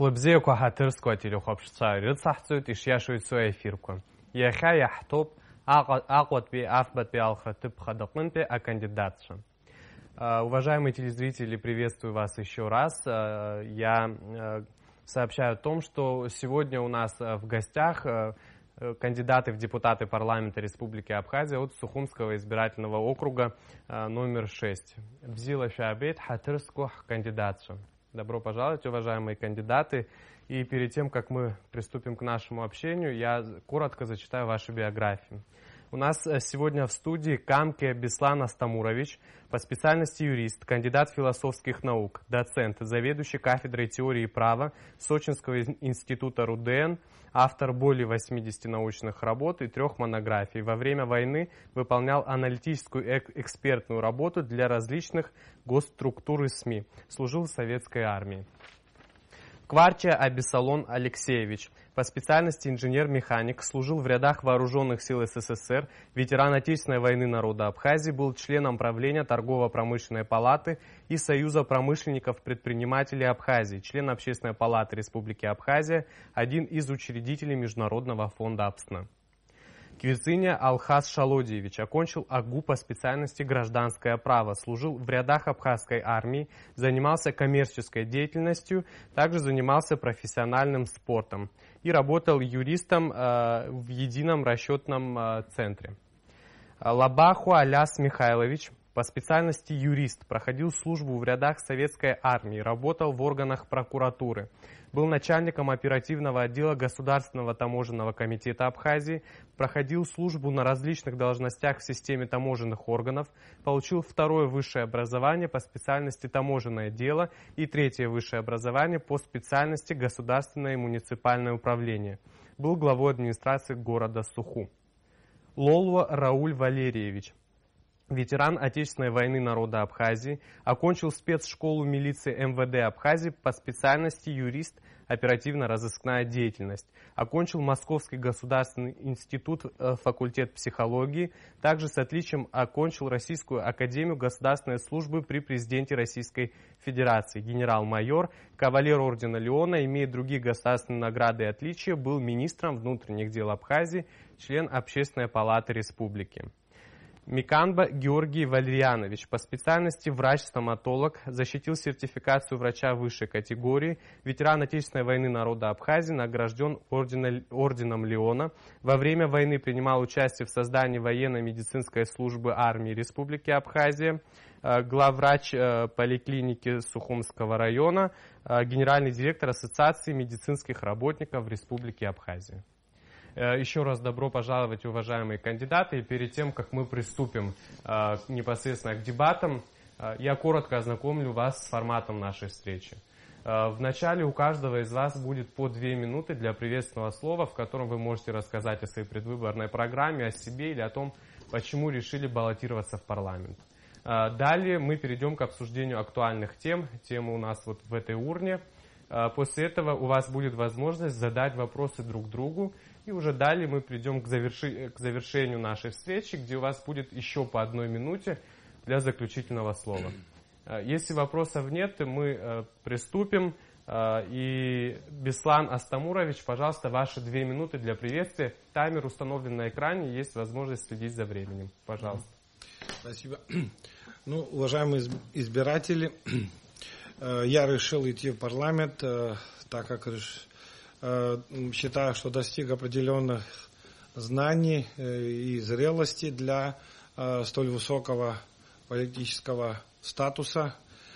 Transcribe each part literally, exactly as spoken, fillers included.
Хлебзеку хатырску телехопшца рыцахцут и шьяшуйцу эфирку. Яха яхтоп акват би афбат би алхратып хадакмынпе а кандидатша. Уважаемые телезрители, приветствую вас еще раз. Я сообщаю о том, что сегодня у нас в гостях кандидаты в депутаты парламента Республики Абхазия от Сухумского избирательного округа номер шесть. Бзила Шабет Хатырску кандидатша. Добро пожаловать, уважаемые кандидаты. И перед тем, как мы приступим к нашему общению, я коротко зачитаю ваши биографии. У нас сегодня в студии Камке Беслан Астамурович, по специальности юрист, кандидат философских наук, доцент, заведующий кафедрой теории права Сочинского института РУДН, автор более восьмидесяти научных работ и трех монографий. Во время войны выполнял аналитическую экспертную работу для различных госструктур и СМИ. Служил в советской армии. Кварча Абисалон Алексеевич, по специальности инженер-механик, служил в рядах вооруженных сил СССР, ветеран Отечественной войны народа Абхазии, был членом правления Торгово-промышленной палаты и Союза промышленников-предпринимателей Абхазии, член Общественной палаты Республики Абхазия, один из учредителей Международного фонда Абсна. Квициня Алхаз Шалодиевич окончил АГУ по специальности гражданское право, служил в рядах абхазской армии, занимался коммерческой деятельностью, также занимался профессиональным спортом и работал юристом э, в едином расчетном э, центре. Лабаху Аляс Михайлович, по специальности юрист, проходил службу в рядах советской армии, работал в органах прокуратуры. Был начальником оперативного отдела Государственного таможенного комитета Абхазии, проходил службу на различных должностях в системе таможенных органов, получил второе высшее образование по специальности таможенное дело и третье высшее образование по специальности государственное и муниципальное управление. Был главой администрации города Суху. Лолуа Рауль Валерьевич, ветеран Отечественной войны народа Абхазии, окончил спецшколу милиции эм вэ дэ Абхазии по специальности юрист, оперативно-розыскная деятельность. Окончил Московский государственный институт, факультет психологии. Также с отличием окончил Российскую академию государственной службы при президенте Российской Федерации. Генерал-майор, кавалер ордена Леона, имеет другие государственные награды и отличия, был министром внутренних дел Абхазии, член Общественной палаты республики. Миканба Георгий Валерьянович, по специальности врач-стоматолог, защитил сертификацию врача высшей категории, ветеран Отечественной войны народа Абхазии, награжден ордена, орденом Леона. Во время войны принимал участие в создании военно-медицинской службы армии Республики Абхазия, главврач поликлиники Сухумского района, генеральный директор Ассоциации медицинских работников Республики Абхазия. Еще раз добро пожаловать, уважаемые кандидаты. И перед тем, как мы приступим э, непосредственно к дебатам, э, я коротко ознакомлю вас с форматом нашей встречи. Э, Вначале у каждого из вас будет по две минуты для приветственного слова, в котором вы можете рассказать о своей предвыборной программе, о себе или о том, почему решили баллотироваться в парламент. Э, Далее мы перейдем к обсуждению актуальных тем. Темы у нас вот в этой урне. Э, После этого у вас будет возможность задать вопросы друг другу. И уже далее мы придем к, заверши... к завершению нашей встречи, где у вас будет еще по одной минуте для заключительного слова. Если вопросов нет, мы приступим. И Беслан Астамурович, пожалуйста, ваши две минуты для приветствия. Таймер установлен на экране, есть возможность следить за временем. Пожалуйста. Спасибо. Ну, уважаемые избиратели, я решил идти в парламент, так как считаю, что достиг определенных знаний и зрелости для столь высокого политического статуса.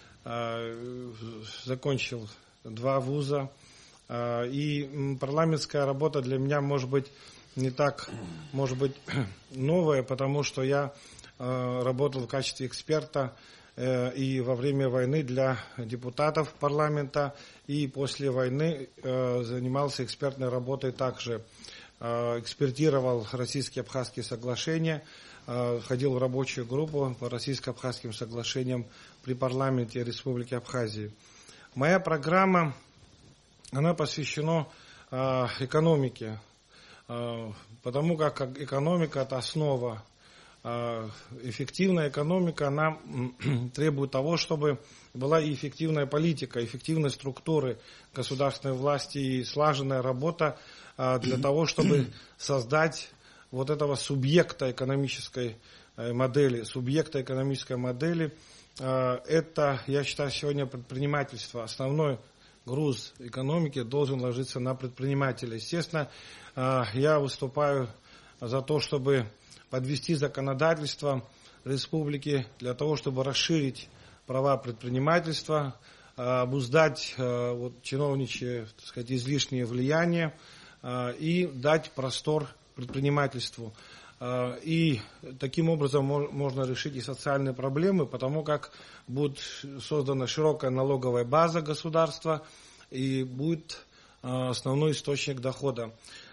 Закончил два вуза. И парламентская работа для меня может быть не так, может быть, новая, потому что я работал в качестве эксперта и во время войны для депутатов парламента, и после войны э, занимался экспертной работой также. Э, экспертировал российские абхазские соглашения, э, ходил в рабочую группу по российско-абхазским соглашениям при парламенте Республики Абхазии. Моя программа, она посвящена э, экономике, э, потому как экономика – это основа эффективная экономика, она требует того, чтобы была и эффективная политика, эффективные структуры государственной власти и слаженная работа для того, чтобы создать вот этого субъекта экономической модели. Субъекта экономической модели – это, я считаю, сегодня предпринимательство. Основной груз экономики должен ложиться на предпринимателя. Естественно, я выступаю за то, чтобы подвести законодательство республики для того, чтобы расширить права предпринимательства, обуздать вот, чиновничье, так сказать, излишнее влияние и дать простор предпринимательству. И таким образом можно решить и социальные проблемы, потому как будет создана широкая налоговая база государства и будет основной источник дохода.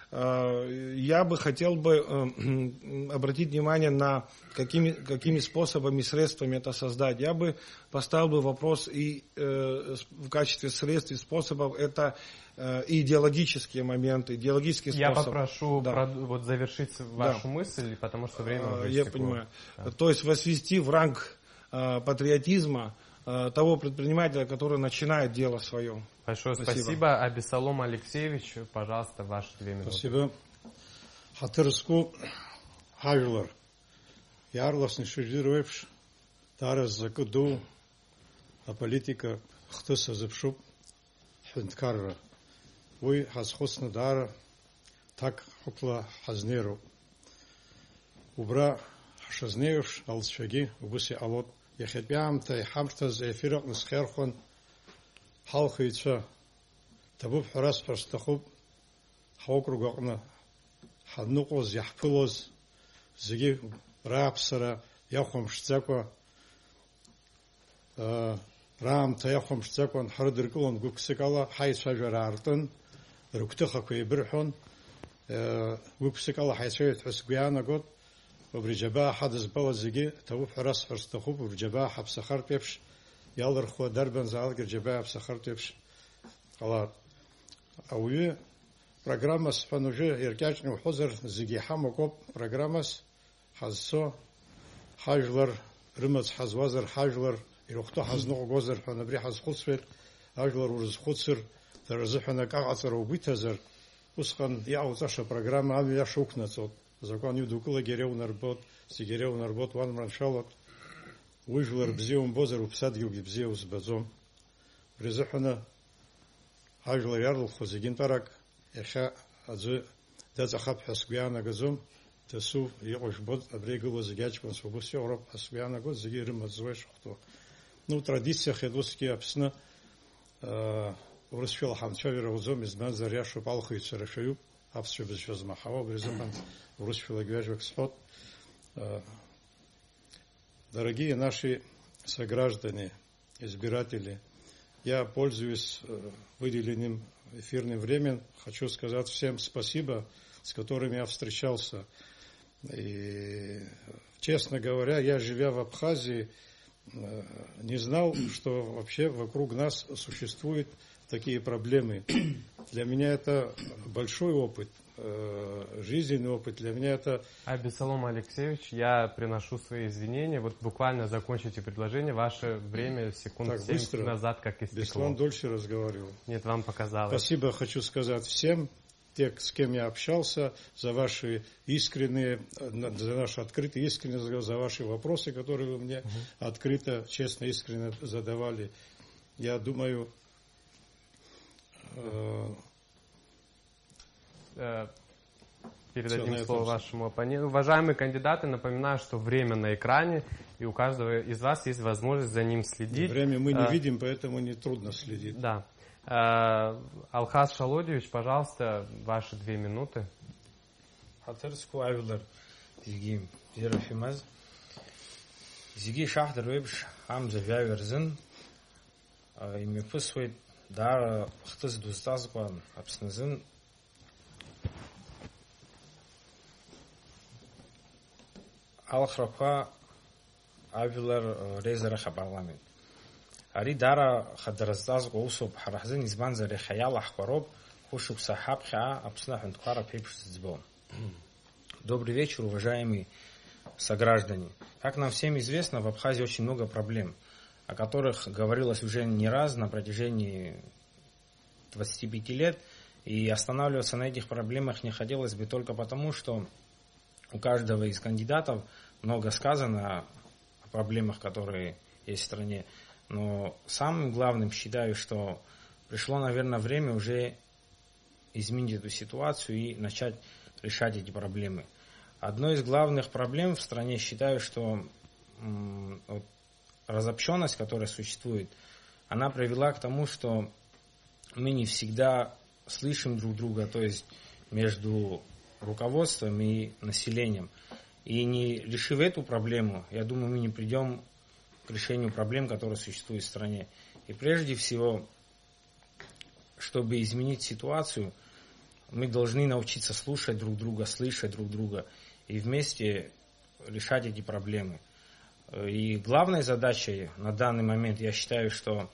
Я бы хотел бы обратить внимание на какими, какими способами, средствами это создать. Я бы поставил бы вопрос и в качестве средств и способов это и идеологические моменты, идеологические способы. Я попрошу да. прод... вот завершить вашу да. мысль, потому что время уже Я истекло. понимаю. Да. То есть возвести в ранг патриотизма того предпринимателя, который начинает дело свое. Большое спасибо. спасибо. Абисалом Алексеевич, пожалуйста, ваши две минуты. Спасибо. Хатырску хажлар. Ярлас не шижируешь. Тарас закуду. А политика хтыса запшуп. Хинткарра. Вы хасхосна дара. Так хукла хазнеру. Убра хашазнеуш алшаги. Убуси алот. يخدم تي حمرت زفيرق نسخير خون حلقيتشا تبوب حراس حرستخوب حوق رقنا حنقوز يحفلوز زجي رابسرا يخوم شتاكوا رام تيخوم شتاكوا حردر كلون قوكسكالا حي شجر عرتن ركتخا كوي برحون قوكسكالا حي شوية حسقيانا قد وبرجباء حدث بلد زجي توب حراس حرستخوب وبرجباء حبس خرط يبش يالر خو دربن زالك رجباء حبس خرط يبش على أوي программа спануже иркячный ухозер زجي حمقوب программа حزسو حاجلر رمز حزوازر حاجلر يروختو حزنو غوزر حنبري حز خصفل حاجلر ورز خصر ترزحنا قاعصر وبيتزر وسخن يعوزاش программа ами я шукнацот закон юдукла герев нарбот сигерев нарбот ван мраншалот выжлер бзеум бозер упсадгил бзеус базом призахана حاجلر ярл хозигин тарак яша азы дазахап хасгяна газум تسوف يقوش بود أبريجو وزجاج كون سوبوسي أوروب حسبيانا قد زجير مزوج خطوة نو تراديسيا خدوسكي أبسنا ورسفيل حمشاوي روزوم إزمان زرياشو بالخي تسرشيو أبسشو بزشوز محاوا برزمان ورسفيل جواج وكسحот. Дорогие наши сограждане, избиратели, я, пользуясь выделенным эфирным временем, хочу сказать всем спасибо, с которыми я встречался. И, честно говоря, я, живя в Абхазии, не знал, что вообще вокруг нас существуют такие проблемы. Для меня это большой опыт, жизненный опыт. Для меня это... Абисалом Алексеевич, я приношу свои извинения. Вот буквально закончите предложение. Ваше время секунд так, семь быстро. назад как истекло. Беслан дольше разговаривал. Нет, вам показалось. Спасибо хочу сказать всем, тех, с кем я общался, за ваши искренние, за наши открытые, искренние, за ваши вопросы, которые вы мне угу. открыто, честно, искренне задавали. Я думаю... Э... Передадим Все, слово вашему оппоненту. Уважаемые кандидаты, напоминаю, что время на экране, и у каждого из вас есть возможность за ним следить. Время мы не а, видим, поэтому не трудно следить. Да. Алхаз Шалодевич, пожалуйста, ваши две минуты. Хатырску авилар зиги зерафимаз зиги шахдер вебш хамза вяверзен имефусвей дара хтыз дустазгван абсназен алхрапа авилар резараха парламент ари дара хадраздазгва усоб харахзен избанзари хаяла хвароб хушук сахабха абсна хунткара пепш збом. Добрый вечер, уважаемые сограждане. Как нам всем известно, в Абхазии очень много проблем, о которых говорилось уже не раз на протяжении двадцати пяти лет. И останавливаться на этих проблемах не хотелось бы только потому, что у каждого из кандидатов много сказано о проблемах, которые есть в стране. Но самым главным считаю, что пришло, наверное, время уже изменить эту ситуацию и начать решать эти проблемы. Одной из главных проблем в стране, считаю, что м, вот, разобщенность, которая существует, она привела к тому, что мы не всегда слышим друг друга, то есть между руководством и населением. И не решив эту проблему, я думаю, мы не придем к решению проблем, которые существуют в стране. И прежде всего, чтобы изменить ситуацию, мы должны научиться слушать друг друга, слышать друг друга и вместе решать эти проблемы. И главной задачей на данный момент, я считаю, что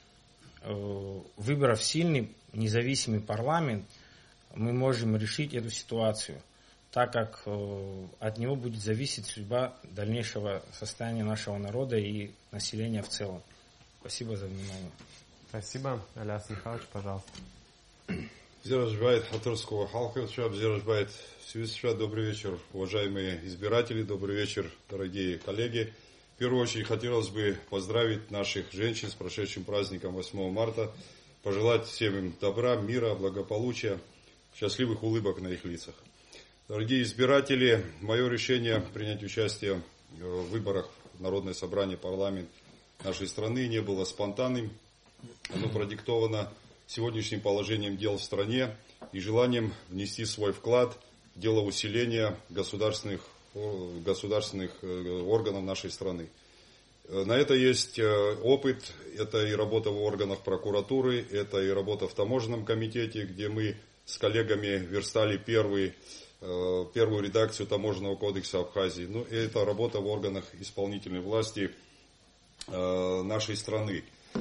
выбрав сильный, независимый парламент, мы можем решить эту ситуацию, так как от него будет зависеть судьба дальнейшего состояния нашего народа и населения в целом. Спасибо за внимание. Спасибо. Аляс Михайлович, пожалуйста. Зиражбайт Хатырского Халковича, Зиражбайт Свисча, добрый вечер, уважаемые избиратели, добрый вечер, дорогие коллеги. В первую очередь хотелось бы поздравить наших женщин с прошедшим праздником восьмого марта, пожелать всем им добра, мира, благополучия, счастливых улыбок на их лицах. Дорогие избиратели, мое решение принять участие в выборах в Народное собрание, парламент нашей страны не было спонтанным. Оно продиктовано сегодняшним положением дел в стране и желанием внести свой вклад в дело усиления государственных, государственных органов нашей страны. На это есть опыт, это и работа в органах прокуратуры, это и работа в таможенном комитете, где мы с коллегами верстали первый, первую редакцию таможенного кодекса Абхазии. Ну, и это работа в органах исполнительной власти нашей страны.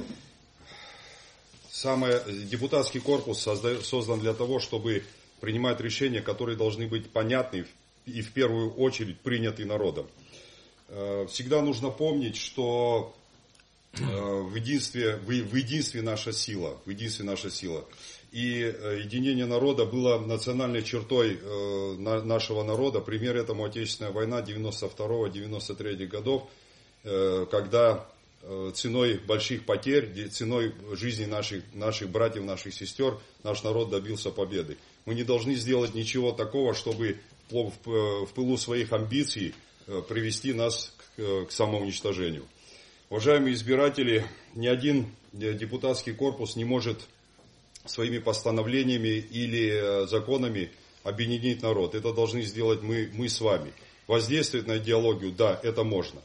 Самое, депутатский корпус созда, создан для того, чтобы принимать решения, которые должны быть понятны и в первую очередь приняты народом. Всегда нужно помнить, что в единстве, в единстве наша сила, в единстве наша сила. И единение народа было национальной чертой нашего народа. Пример этому Отечественная война девяносто второго — девяносто третьего годов, когда ценой больших потерь, ценой жизни наших, наших братьев, наших сестер, наш народ добился победы. Мы не должны сделать ничего такого, чтобы в пылу своих амбиций привести нас к, к самоуничтожению. Уважаемые избиратели, ни один депутатский корпус не может своими постановлениями или законами объединить народ. Это должны сделать мы, мы с вами. Воздействовать на идеологию, да, это можно.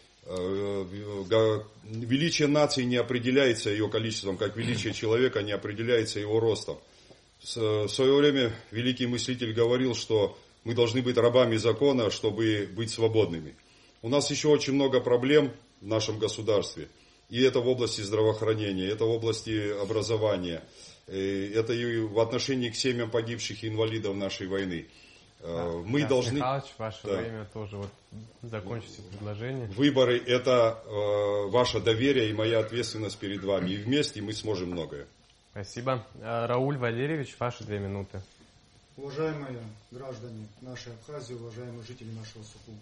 Величие нации не определяется ее количеством, как величие человека не определяется его ростом. В свое время великий мыслитель говорил, что мы должны быть рабами закона, чтобы быть свободными. У нас еще очень много проблем в нашем государстве. И это в области здравоохранения, это в области образования, это и в отношении к семьям погибших и инвалидов нашей войны. Да, мы да, должны... Михайлович, ваше да. время тоже. Вот закончите предложение. Выборы – это э, ваше доверие и моя ответственность перед вами. И вместе мы сможем многое. Спасибо. Рауль Валерьевич, ваши две минуты. Уважаемые граждане нашей Абхазии, уважаемые жители нашего Сухума.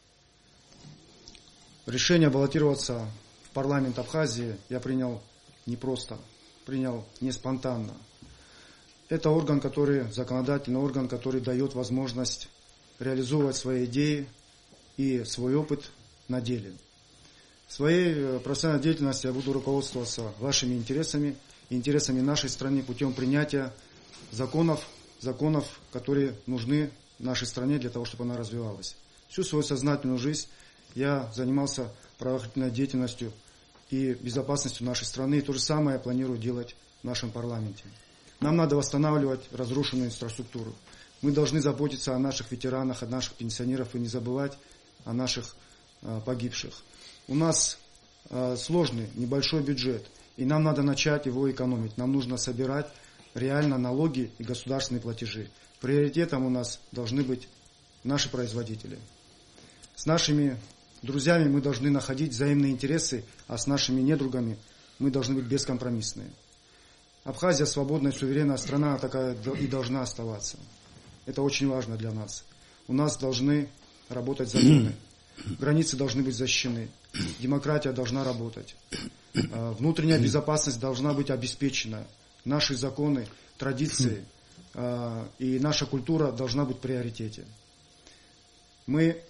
Решение баллотироваться в парламент Абхазии я принял не просто, принял не спонтанно. Это орган, который, законодательный орган, который дает возможность реализовывать свои идеи и свой опыт на деле. В своей профессиональной деятельности я буду руководствоваться вашими интересами, интересами нашей страны путем принятия законов, законов, которые нужны нашей стране для того, чтобы она развивалась. Всю свою сознательную жизнь я занимался правоохранительной деятельностью и безопасностью нашей страны, и то же самое я планирую делать в нашем парламенте. Нам надо восстанавливать разрушенную инфраструктуру. Мы должны заботиться о наших ветеранах, о наших пенсионерах и не забывать о наших э, погибших. У нас э, сложный, небольшой бюджет, и нам надо начать его экономить. Нам нужно собирать реально налоги и государственные платежи. Приоритетом у нас должны быть наши производители. С нашими друзьями мы должны находить взаимные интересы, а с нашими недругами мы должны быть бескомпромиссные. Абхазия свободная, суверенная страна, такая и должна оставаться. Это очень важно для нас. У нас должны работать законы, границы должны быть защищены, демократия должна работать, внутренняя безопасность должна быть обеспечена, наши законы, традиции и наша культура должна быть в приоритете. Мы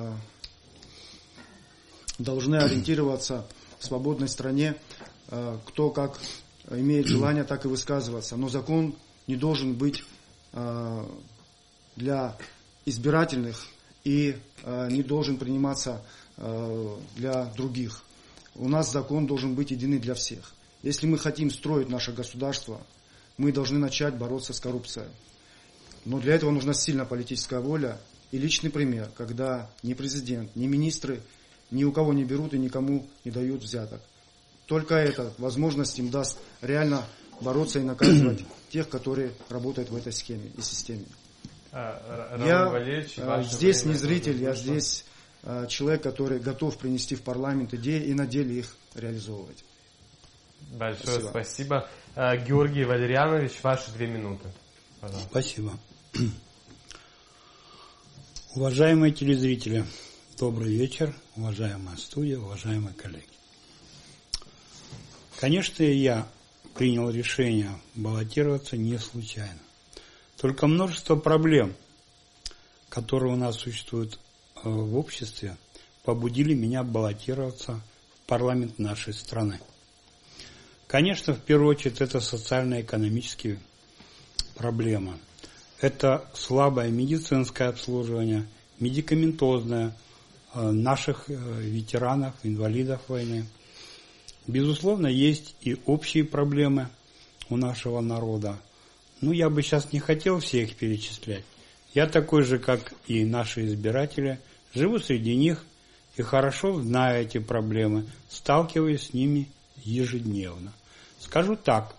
должны ориентироваться в свободной стране, кто как имеет желание, так и высказываться. Но закон не должен быть для избирательных и не должен приниматься для других. У нас закон должен быть единый для всех. Если мы хотим строить наше государство, мы должны начать бороться с коррупцией. Но для этого нужна сильная политическая воля и личный пример, когда ни президент, ни министры ни у кого не берут и никому не дают взяток. Только эта возможность им даст реально бороться и наказывать тех, которые работают в этой схеме и системе. А, я Валерьевич, здесь не зритель, я здесь а, человек, который готов принести в парламент идеи и на деле их реализовывать. Большое спасибо. спасибо. А, Георгий Валерьянович, ваши две минуты. Пожалуйста. Спасибо. Уважаемые телезрители, добрый вечер, уважаемая студия, уважаемые коллеги. Конечно, я принял решение баллотироваться не случайно. Только множество проблем, которые у нас существуют в обществе, побудили меня баллотироваться в парламент нашей страны. Конечно, в первую очередь, это социально-экономические проблемы. Это слабое медицинское обслуживание, медикаментозное наших ветеранов, инвалидов войны. Безусловно, есть и общие проблемы у нашего народа. Ну, я бы сейчас не хотел все их перечислять. Я такой же, как и наши избиратели, живу среди них и хорошо знаю эти проблемы, сталкиваюсь с ними ежедневно. Скажу так,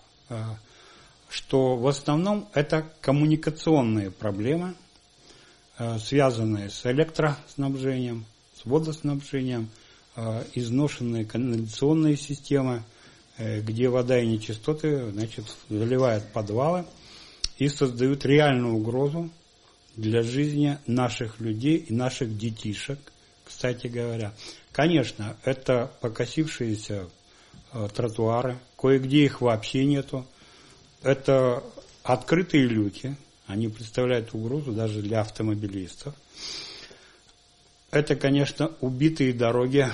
что в основном это коммуникационные проблемы, связанные с электроснабжением, с водоснабжением, изношенные канализационные системы, где вода и нечистоты, значит, заливают подвалы и создают реальную угрозу для жизни наших людей и наших детишек, кстати говоря. Конечно, это покосившиеся тротуары, кое-где их вообще нету. Это открытые люки, они представляют угрозу даже для автомобилистов. Это, конечно, убитые дороги.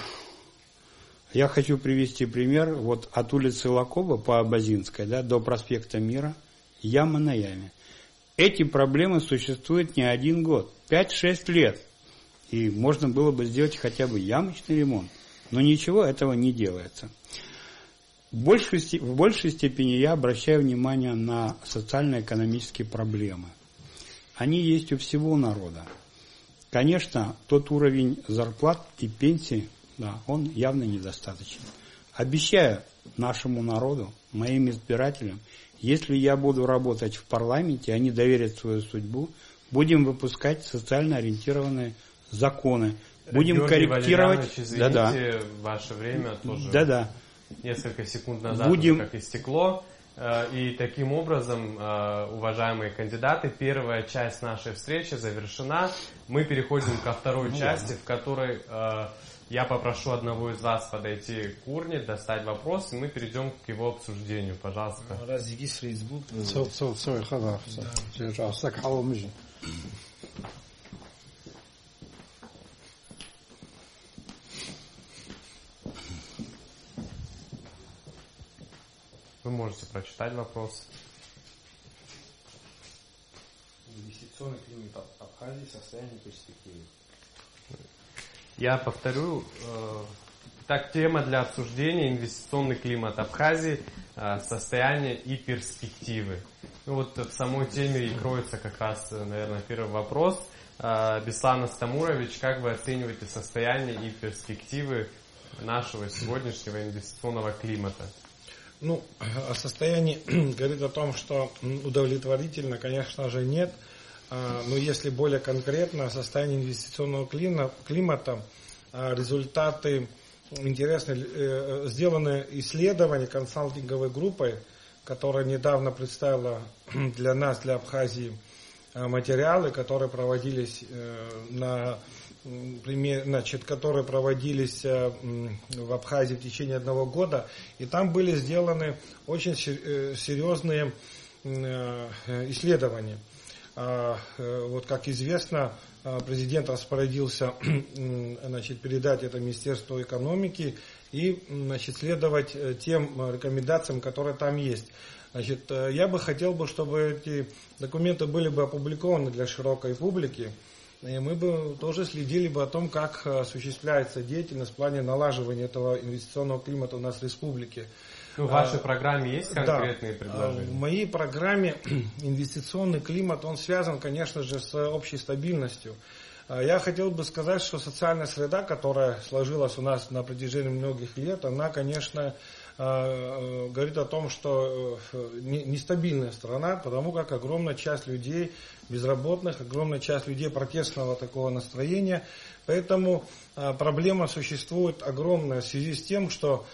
Я хочу привести пример. Вот от улицы Лакоба по Абазинской, да, до проспекта Мира, яма на яме. Эти проблемы существуют не один год, пять-шесть лет. И можно было бы сделать хотя бы ямочный ремонт. Но ничего этого не делается. В большей, в большей степени я обращаю внимание на социально-экономические проблемы. Они есть у всего народа. Конечно, тот уровень зарплат и пенсий, да, он явно недостаточен. Обещаю нашему народу, моим избирателям, если я буду работать в парламенте, они доверят свою судьбу, будем выпускать социально ориентированные законы, будем Георгий корректировать. Извините, да-да. Ваше время тоже да-да. несколько секунд назад будем... уже как истекло. И таким образом, уважаемые кандидаты, первая часть нашей встречи завершена. Мы переходим ко второй части, в которой я попрошу одного из вас подойти к урне, достать вопрос, и мы перейдем к его обсуждению. Пожалуйста. Вы можете прочитать вопрос. Инвестиционный климат Абхазии, состояние перспективы. Я повторю. Так, тема для обсуждения: инвестиционный климат Абхазии, состояние и перспективы. Ну вот в самой теме и кроется как раз, наверное, первый вопрос. Беслан Астамурович, как вы оцениваете состояние и перспективы нашего сегодняшнего инвестиционного климата? Ну, о состоянии говорит о том, что удовлетворительно, конечно же, нет. но если более конкретно, состояние инвестиционного климата, результаты интересные, сделаны исследования консалтинговой группой, которая недавно представила для нас, для Абхазии, материалы, которые проводились на значит, которые проводились в Абхазии в течение одного года, и там были сделаны очень серьезные исследования. Вот, как известно, президент распорядился, значит, передать это Министерству экономики и, значит, следовать тем рекомендациям, которые там есть. Значит, я бы хотел, бы, чтобы эти документы были бы опубликованы для широкой публики, и мы бы тоже следили бы о том, как осуществляется деятельность в плане налаживания этого инвестиционного климата у нас в республике. Ну, в вашей программе есть конкретные да, предложения? В моей программе инвестиционный климат, он связан, конечно же, с общей стабильностью. Я хотел бы сказать, что социальная среда, которая сложилась у нас на протяжении многих лет, она, конечно, говорит о том, что нестабильная страна, потому как огромная часть людей безработных, огромная часть людей протестного такого настроения. Поэтому проблема существует огромная в связи с тем, что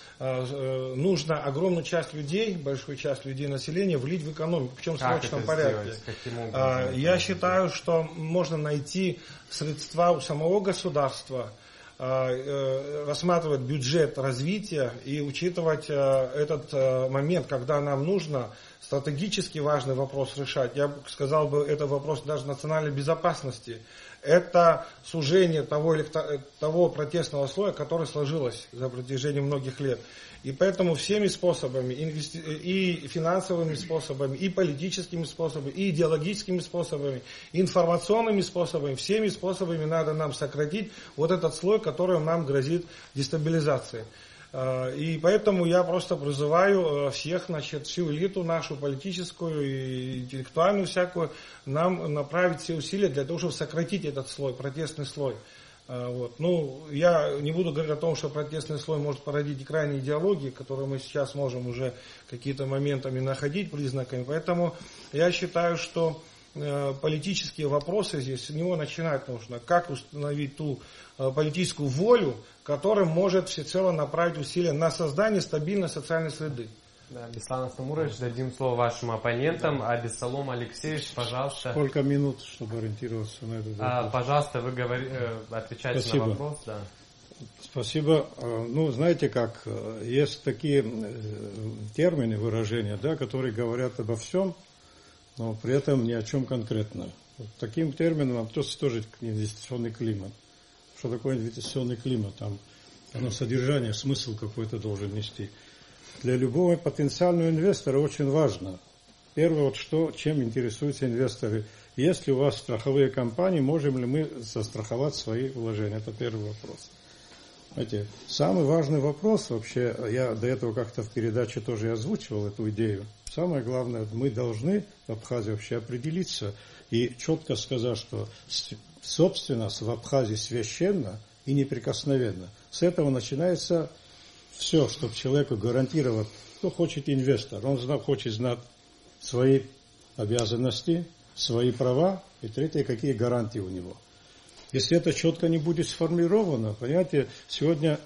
нужно огромную часть людей, большую часть людей населения влить в экономику, причем в срочном порядке. Я считаю, что можно найти средства у самого государства, рассматривать бюджет развития и учитывать этот момент, когда нам нужно стратегически важный вопрос решать. Я бы сказал, бы, это вопрос даже национальной безопасности. Это сужение того, того протестного слоя, который сложилось за протяжении многих лет. И поэтому всеми способами, и финансовыми способами, и политическими способами, и идеологическими способами, и информационными способами, всеми способами надо нам сократить вот этот слой, который нам грозит дестабилизацией. И поэтому я просто призываю всех, значит, всю элиту нашу, политическую и интеллектуальную всякую, нам направить все усилия для того, чтобы сократить этот слой, протестный слой. Вот. Ну, я не буду говорить о том, что протестный слой может породить и крайние идеологии, которые мы сейчас можем уже какие-то моментами находить, признаками. Поэтому я считаю, что э, политические вопросы здесь, с него начинать нужно. Как установить ту э, политическую волю, которая может всецело направить усилия на создание стабильной социальной среды. Да, Беслан Астамурович, дадим слово вашим оппонентам. А Бессалом Алексеевич, пожалуйста. Сколько минут, чтобы ориентироваться на этот вопрос? А, пожалуйста, вы говори, отвечайте Спасибо. на вопрос. Да. Спасибо. Ну, знаете как, есть такие термины, выражения, да, которые говорят обо всем, но при этом ни о чем конкретно. Вот таким термином относится тоже инвестиционный климат. Что такое инвестиционный климат? Там оно содержание, смысл какой-то должен нести. Для любого потенциального инвестора очень важно. Первое, вот что, чем интересуются инвесторы. Есть ли у вас страховые компании, можем ли мы застраховать свои вложения? Это первый вопрос. Знаете, самый важный вопрос, вообще, я до этого как-то в передаче тоже озвучивал эту идею. Самое главное, мы должны в Абхазии вообще определиться и четко сказать, что собственность в Абхазии священна и неприкосновенна. С этого начинается все, чтобы человеку гарантировать, кто хочет инвестор, он хочет знать свои обязанности, свои права, и третье, какие гарантии у него. Если это четко не будет сформировано, понимаете, сегодня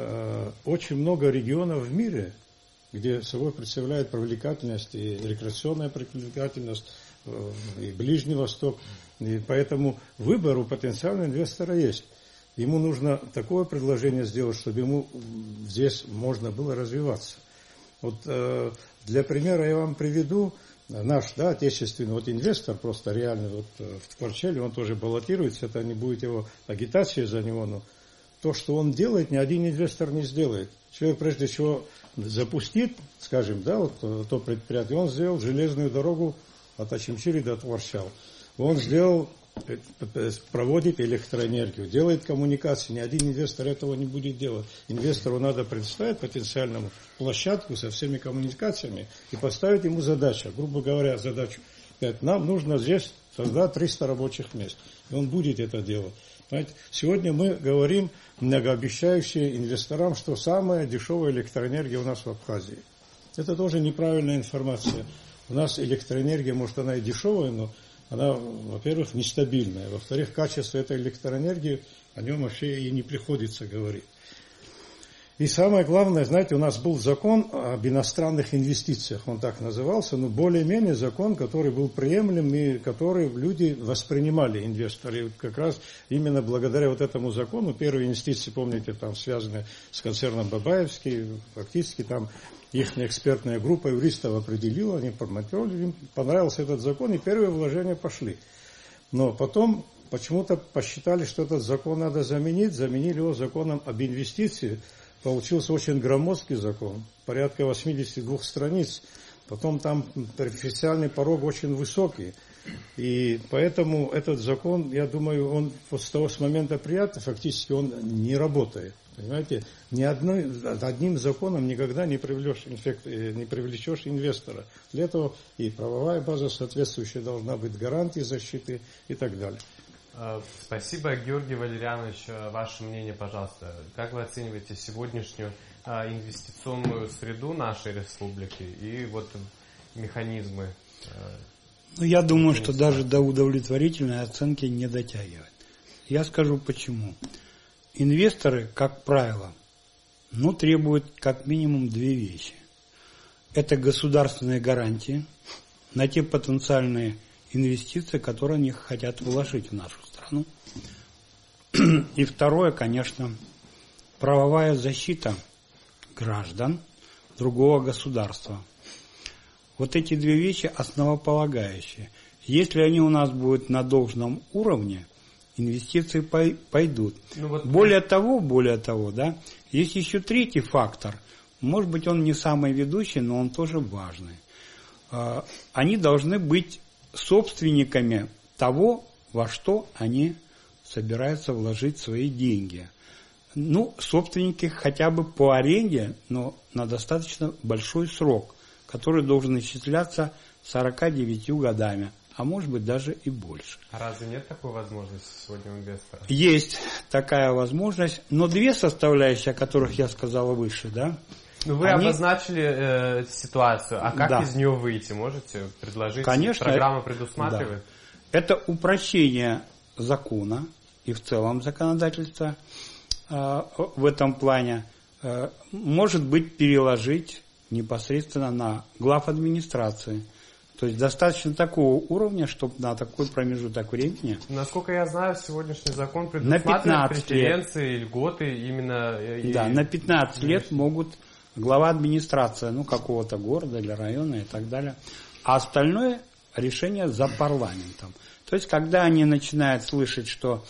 э, очень много регионов в мире, где собой представляет привлекательность и рекреационная привлекательность, э, и Ближний Восток, и поэтому выбор у потенциального инвестора есть. Ему нужно такое предложение сделать, чтобы ему здесь можно было развиваться. Вот э, для примера я вам приведу наш, да, отечественный вот инвестор, просто реально вот в Творчеле, он тоже баллотируется, это не будет его агитация за него, но то, что он делает, ни один инвестор не сделает. Человек прежде всего запустит, скажем, да, вот то предприятие, он сделал железную дорогу от Ачимчири до Творчал. Он сделал, проводит электроэнергию, делает коммуникации. Ни один инвестор этого не будет делать. Инвестору надо представить потенциальному площадку со всеми коммуникациями и поставить ему задачу. Грубо говоря, задачу. Нам нужно здесь создать триста рабочих мест. И он будет это делать. Понимаете? Сегодня мы говорим многообещающие инвесторам, что самая дешевая электроэнергия у нас в Абхазии. Это тоже неправильная информация. У нас электроэнергия, может, она и дешевая, но она, во-первых, нестабильная. Во-вторых, качество этой электроэнергии, о нем вообще и не приходится говорить. И самое главное, знаете, у нас был закон об иностранных инвестициях, он так назывался, но более-менее закон, который был приемлем и который люди воспринимали, инвесторы. И как раз именно благодаря вот этому закону, первые инвестиции, помните, там связаны с концерном Бабаевский, фактически там их экспертная группа юристов определила, они промотировали, им понравился этот закон, и первые вложения пошли. Но потом почему-то посчитали, что этот закон надо заменить, заменили его законом об инвестициях. Получился очень громоздкий закон, порядка восемьдесят двух страниц. Потом там профессиональный порог очень высокий. И поэтому этот закон, я думаю, он с того с момента принятия фактически он не работает. Понимаете, ни одной, одним законом никогда не привлечешь, не привлечешь инвестора. Для этого и правовая база соответствующая должна быть, гарантии защиты и так далее. Спасибо, Георгий Валерьянович. Ваше мнение, пожалуйста. Как вы оцениваете сегодняшнюю инвестиционную среду нашей республики и вот механизмы? Ну, я думаю, что даже до удовлетворительной оценки не дотягивает. Я скажу почему. Инвесторы, как правило, ну, требуют как минимум две вещи. Это государственные гарантии на те потенциальные инвестиции, которые они хотят вложить в нашу страну. И второе, конечно, правовая защита граждан другого государства. Вот эти две вещи основополагающие. Если они у нас будут на должном уровне, инвестиции пойдут. Ну, вот... Более того, более того, да, есть еще третий фактор. Может быть, он не самый ведущий, но он тоже важный. Они должны быть собственниками того, во что они собираются вложить свои деньги. Ну, собственники хотя бы по аренде, но на достаточно большой срок, который должен исчисляться сорока девятью годами, а может быть даже и больше. А разве нет такой возможности сегодня у инвестора? Есть такая возможность, но две составляющие, о которых я сказал выше, да. Ну, вы они... обозначили э, ситуацию, а как да. из нее выйти? Можете предложить? Конечно, программа предусматривает? Да. Это упрощение закона и в целом законодательства э, в этом плане. Э, может быть, переложить непосредственно на глав администрации. То есть достаточно такого уровня, чтобы на такой промежуток времени... Насколько я знаю, сегодняшний закон предусматривает преференции, льготы именно... Да, и... на пятнадцать лет могут глава администрации, ну, какого-то города или района и так далее. А остальное решение за парламентом. То есть, когда они начинают слышать, что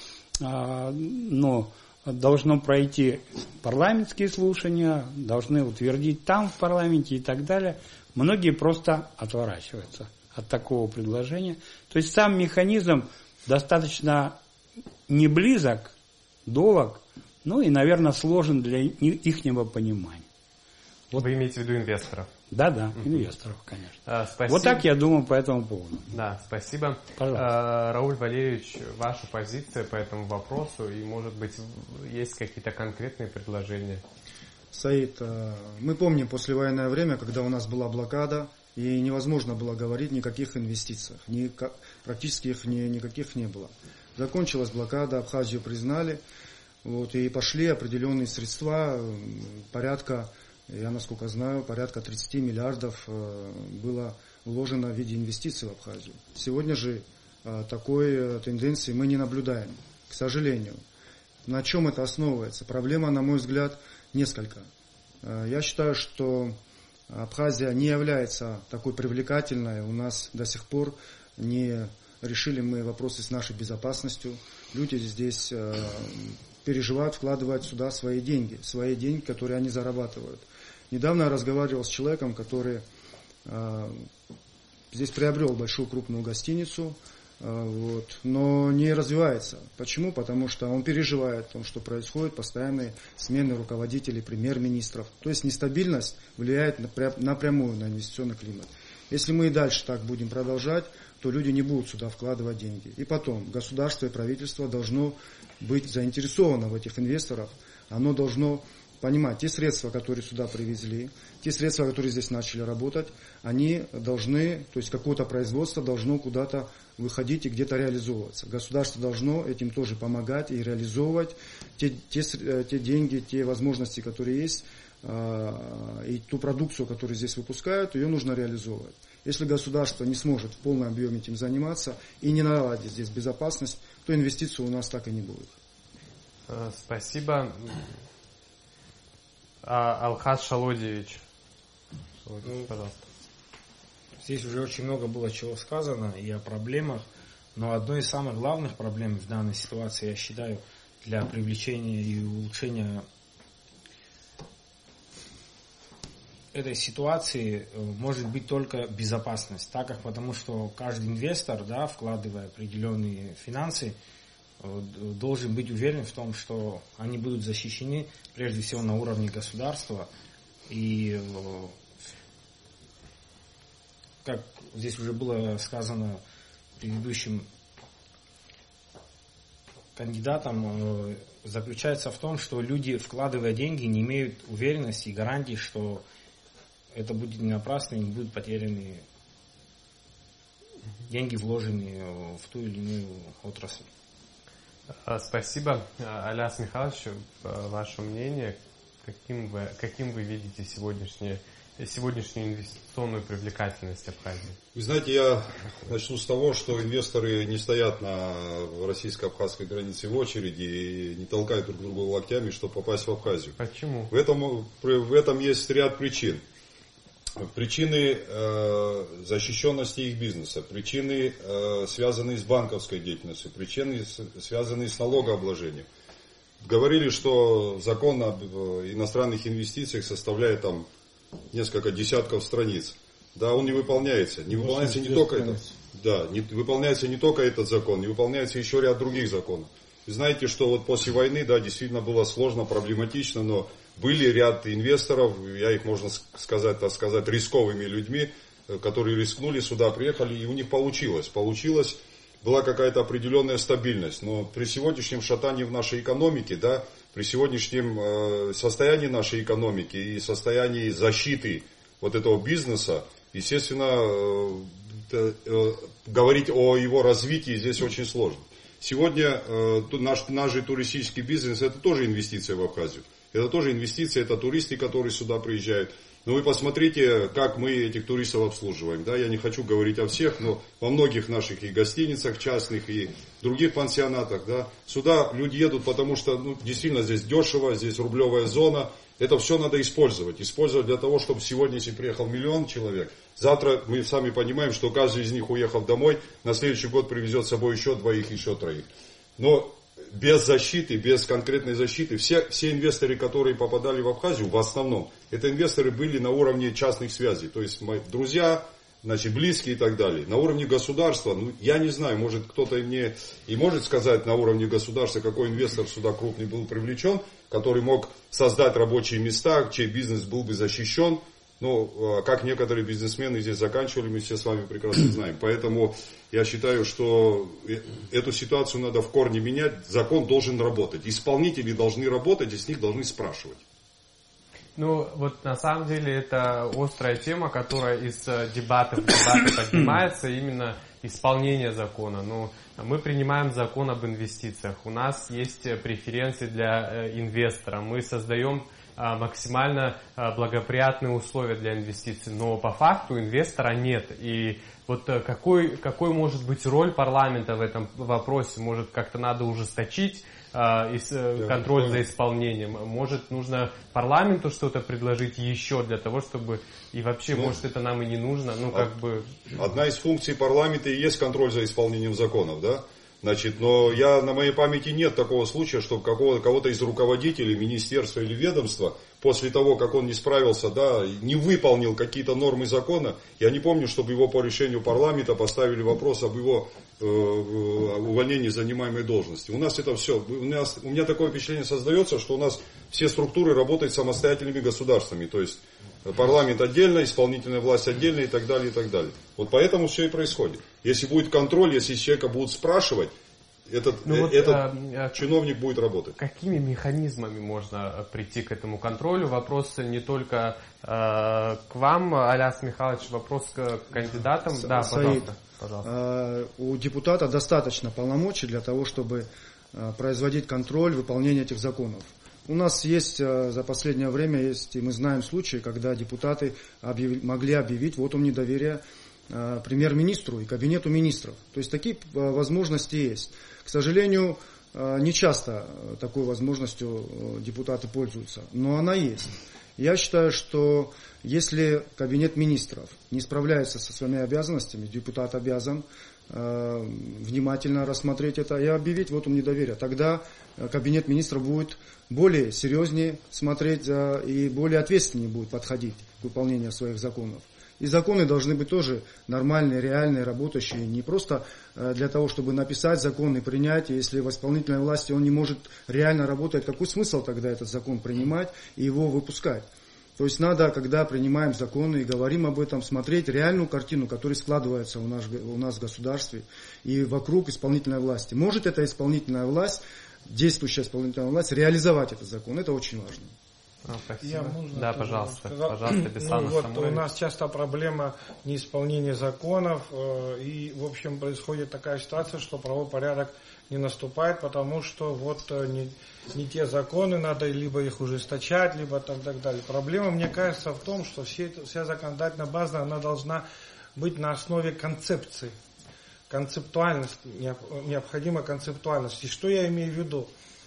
э, ну, должно пройти парламентские слушания, должны утвердить там в парламенте и так далее, многие просто отворачиваются от такого предложения. То есть сам механизм достаточно не близок, долг, ну и, наверное, сложен для ихнего понимания. Вот. Вы имеете в виду инвесторов? Да, да, угу. инвесторов, конечно. А, спасибо. Вот так я думаю по этому поводу. Да, спасибо. Пожалуйста. А, Рауль Валерьевич, ваша позиция по этому вопросу и, может быть, есть какие-то конкретные предложения? Саид, мы помним послевоенное время, когда у нас была блокада, и невозможно было говорить никаких инвестициях, ни, практически их ни, никаких не было. Закончилась блокада, Абхазию признали, вот, и пошли определенные средства, порядка, я насколько знаю, порядка тридцать миллиардов было вложено в виде инвестиций в Абхазию. Сегодня же такой тенденции мы не наблюдаем, к сожалению. На чем это основывается? Проблема, на мой взгляд, несколько. Я считаю, что Абхазия не является такой привлекательной. У нас до сих пор не решили мы вопросы с нашей безопасностью. Люди здесь переживают, вкладывают сюда свои деньги, свои деньги, которые они зарабатывают. Недавно я разговаривал с человеком, который здесь приобрел большую крупную гостиницу, вот, но не развивается. Почему? Потому что он переживает о том, что происходит постоянные смены руководителей, премьер-министров. То есть нестабильность влияет напрямую на инвестиционный климат. Если мы и дальше так будем продолжать, то люди не будут сюда вкладывать деньги. И потом, государство и правительство должно быть заинтересовано в этих инвесторах. Оно должно понимать, те средства, которые сюда привезли, те средства, которые здесь начали работать, они должны, то есть какое-то производство должно куда-то выходить и где-то реализовываться. Государство должно этим тоже помогать и реализовывать те, те, те деньги, те возможности, которые есть, и ту продукцию, которую здесь выпускают, ее нужно реализовывать. Если государство не сможет в полном объеме этим заниматься и не наладит здесь безопасность, то инвестиций у нас так и не будет. Спасибо. Алхаз Шалодиевич. Пожалуйста. Здесь уже очень много было чего сказано и о проблемах, но одной из самых главных проблем в данной ситуации, я считаю, для привлечения и улучшения этой ситуации может быть только безопасность, так как потому что каждый инвестор, да, вкладывая определенные финансы, должен быть уверен в том, что они будут защищены прежде всего на уровне государства. И как здесь уже было сказано предыдущим кандидатом, заключается в том, что люди, вкладывая деньги, не имеют уверенности и гарантии, что это будет не напрасно и не будут потеряны деньги, вложенные в ту или иную отрасль. Спасибо. Аляс Михайлович, ваше мнение, каким вы, каким вы видите сегодняшнее, сегодняшнюю инвестиционную привлекательность Абхазии? Вы знаете, я начну с того, что инвесторы не стоят на российско-абхазской границе в очереди и не толкают друг друга локтями, чтобы попасть в Абхазию. Почему? В этом, в этом есть ряд причин. Причины э, защищенности их бизнеса, причины, э, связанные с банковской деятельностью, причины, связанные с налогообложением. Говорили, что закон об иностранных инвестициях составляет там несколько десятков страниц. Да, он не выполняется. Не выполняется не только это. Да, не, выполняется не только этот закон, не выполняется еще ряд других законов. Вы знаете, что вот после войны, да, действительно было сложно, проблематично, но были ряд инвесторов, я их, можно сказать, так сказать, рисковыми людьми, которые рискнули сюда, приехали, и у них получилось. Получилось, была какая-то определенная стабильность. Но при сегодняшнем шатании в нашей экономике, да, при сегодняшнем э, состоянии нашей экономики и состоянии защиты вот этого бизнеса, естественно, э, э, говорить о его развитии здесь очень сложно. Сегодня э, наш, наш же туристический бизнес, это тоже инвестиция в Абхазию. Это тоже инвестиции, это туристы, которые сюда приезжают. Но вы посмотрите, как мы этих туристов обслуживаем. Да? Я не хочу говорить о всех, но во многих наших и гостиницах частных, и других пансионатах. Да? Сюда люди едут, потому что ну, действительно здесь дешево, здесь рублевая зона. Это все надо использовать. Использовать для того, чтобы сегодня, если приехал миллион человек, завтра мы сами понимаем, что каждый из них, уехав домой, на следующий год привезет с собой еще двоих, еще троих. Но без защиты, без конкретной защиты, все, все инвесторы, которые попадали в Абхазию, в основном, это инвесторы были на уровне частных связей. То есть мои друзья, значит, близкие и так далее. На уровне государства, ну, я не знаю, может кто-то мне и может сказать на уровне государства, какой инвестор сюда крупный был привлечен, который мог создать рабочие места, чей бизнес был бы защищен. Но как некоторые бизнесмены здесь заканчивали, мы все с вами прекрасно знаем. Поэтому я считаю, что эту ситуацию надо в корне менять. Закон должен работать. Исполнители должны работать, и с них должны спрашивать. Ну, вот на самом деле это острая тема, которая из дебатов в дебаты поднимается, именно исполнение закона. Ну, мы принимаем закон об инвестициях. У нас есть преференции для инвестора. Мы создаем максимально благоприятные условия для инвестиций. Но по факту инвестора нет. И вот какой, какой может быть роль парламента в этом вопросе? Может, как-то надо ужесточить контроль за исполнением? Может, нужно парламенту что-то предложить еще для того, чтобы... И вообще, ну, может, это нам и не нужно? Ну, как бы... Одна из функций парламента и есть контроль за исполнением законов, да? Значит, но я, на моей памяти нет такого случая, что какого, кого-то из руководителей министерства или ведомства, после того, как он не справился, да, не выполнил какие-то нормы закона, я не помню, чтобы его по решению парламента поставили вопрос об его э, увольнении с занимаемой должности. У нас это все, у, нас, у меня такое впечатление создается, что у нас все структуры работают самостоятельными государствами, то есть парламент отдельно, исполнительная власть отдельно и так далее, и так далее. Вот поэтому все и происходит. Если будет контроль, если человека будут спрашивать, этот, ну, вот, этот а, чиновник будет работать. Какими механизмами можно прийти к этому контролю? Вопрос не только а, к вам, Аляс Михайлович, вопрос к кандидатам. С, да, Саид, пожалуйста. пожалуйста. А, у депутата достаточно полномочий для того, чтобы а, производить контроль выполнения этих законов. У нас есть за последнее время, есть, и мы знаем случаи, когда депутаты объяв... могли объявить вотум недоверия премьер-министру и кабинету министров. То есть такие возможности есть. К сожалению, не часто такой возможностью депутаты пользуются, но она есть. Я считаю, что если кабинет министров не справляется со своими обязанностями, депутат обязан э, внимательно рассмотреть это и объявить вотум недоверия. Тогда кабинет министров будет более серьезнее смотреть э, и более ответственнее будет подходить к выполнению своих законов. И законы должны быть тоже нормальные, реальные, работающие. Не просто для того, чтобы написать закон и принять. Если в исполнительной власти он не может реально работать, какой смысл тогда этот закон принимать и его выпускать? То есть надо, когда принимаем законы и говорим об этом, смотреть реальную картину, которая складывается у нас, у нас в государстве и вокруг исполнительной власти. Может эта исполнительная власть, действующая исполнительная власть, реализовать этот закон? Это очень важно. А, Я, можно, да, пожалуйста, сказал, пожалуйста, ну, вот у нас часто проблема неисполнения законов, э, и, в общем, происходит такая ситуация, что правовой порядок не наступает, потому что вот э, не, не те законы, надо либо их ужесточать, либо так, так далее. Проблема, мне кажется, в том, что все, вся законодательная база, она должна быть на основе концепции, концептуальности, необходима концептуальность. И что я имею в виду?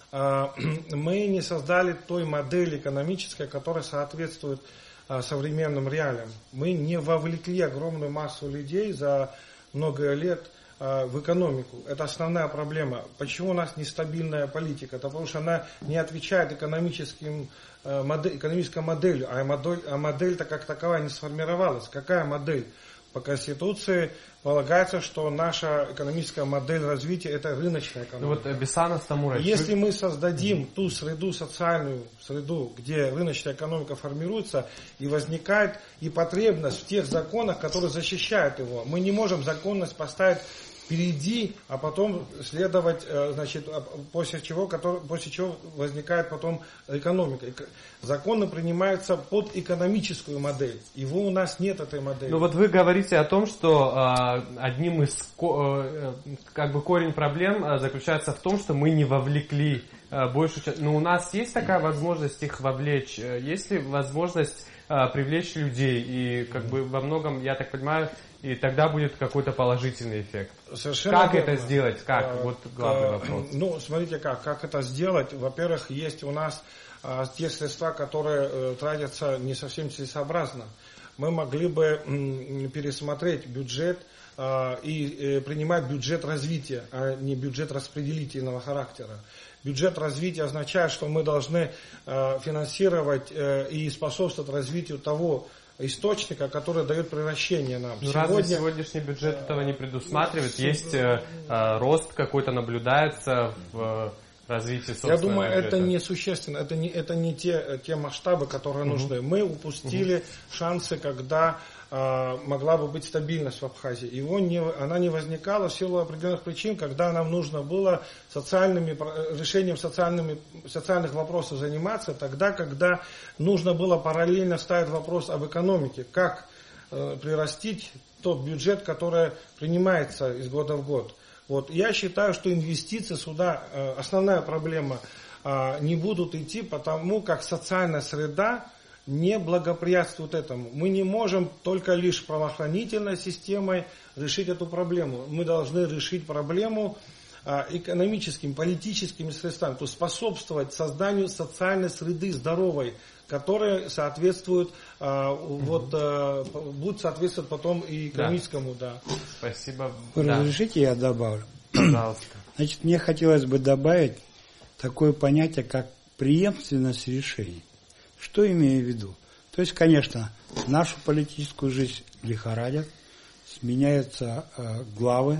Мы не создали той модели экономической, которая соответствует современным реалиям. Мы не вовлекли огромную массу людей за много лет в экономику. Это основная проблема. Почему у нас нестабильная политика? Это потому что она не отвечает экономическим, модель, экономической модели, а модель, а модель-то как таковая не сформировалась. Какая модель? По Конституции полагается, что наша экономическая модель развития – это рыночная экономика. Ну, вот Бесанов Тамурович. Если мы создадим ту среду, социальную среду, где рыночная экономика формируется, и возникает и потребность в тех законах, которые защищают его, мы не можем законность поставить впереди, а потом следовать, значит, после чего, который, после чего возникает потом экономика. Законы принимаются под экономическую модель. Его у нас нет, этой модели. Ну вот вы говорите о том, что э, одним из э, как бы корень проблем э, заключается в том, что мы не вовлекли э, большую часть. Но у нас есть такая возможность их вовлечь? Есть ли возможность э, привлечь людей? И как бы во многом, я так понимаю, и тогда будет какой-то положительный эффект. Совершенно как верно. это сделать? Как? А, вот главный а, вопрос. Ну, смотрите как. Как это сделать? Во-первых, есть у нас а, те средства, которые а, тратятся не совсем целесообразно. Мы могли бы м, пересмотреть бюджет а, и, и принимать бюджет развития, а не бюджет распределительного характера. Бюджет развития означает, что мы должны а, финансировать а, и способствовать развитию того источника, который дает превращение нам. Ну, Сегодня... разве сегодняшний бюджет этого не предусматривает? Есть э, э, рост какой-то наблюдается в э, развитии собственного Я думаю, бюджета. Это не существенно, это не, это не те, те масштабы, которые uh-huh. нужны. Мы упустили uh-huh. шансы, когда э, могла бы быть стабильность в Абхазии. Его не, она не возникала в силу определенных причин, когда нам нужно было социальными, решением социальными, социальных вопросов заниматься, тогда, когда нужно было параллельно ставить вопрос об экономике, как э, прирастить тот бюджет, который принимается из года в год. Вот. Я считаю, что инвестиции сюда, э, основная проблема, э, не будут идти, потому как социальная среда не благоприятствует этому. Мы не можем только лишь правоохранительной системой решить эту проблему. Мы должны решить проблему э, экономическими, политическими средствами, то есть способствовать созданию социальной среды здоровой, которая соответствует, э, вот, э, будет соответствовать потом и экономическому, да. да. Спасибо. Вы да. разрешите, я добавлю? Пожалуйста. Значит, мне хотелось бы добавить такое понятие, как преемственность решений. Что имею в виду? То есть, конечно, нашу политическую жизнь лихорадят, сменяются э, главы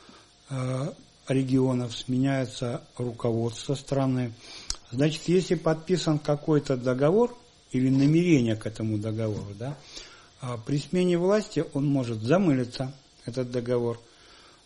э, регионов, сменяется руководство страны. Значит, если подписан какой-то договор или намерение к этому договору, да, при смене власти он может замылиться, этот договор,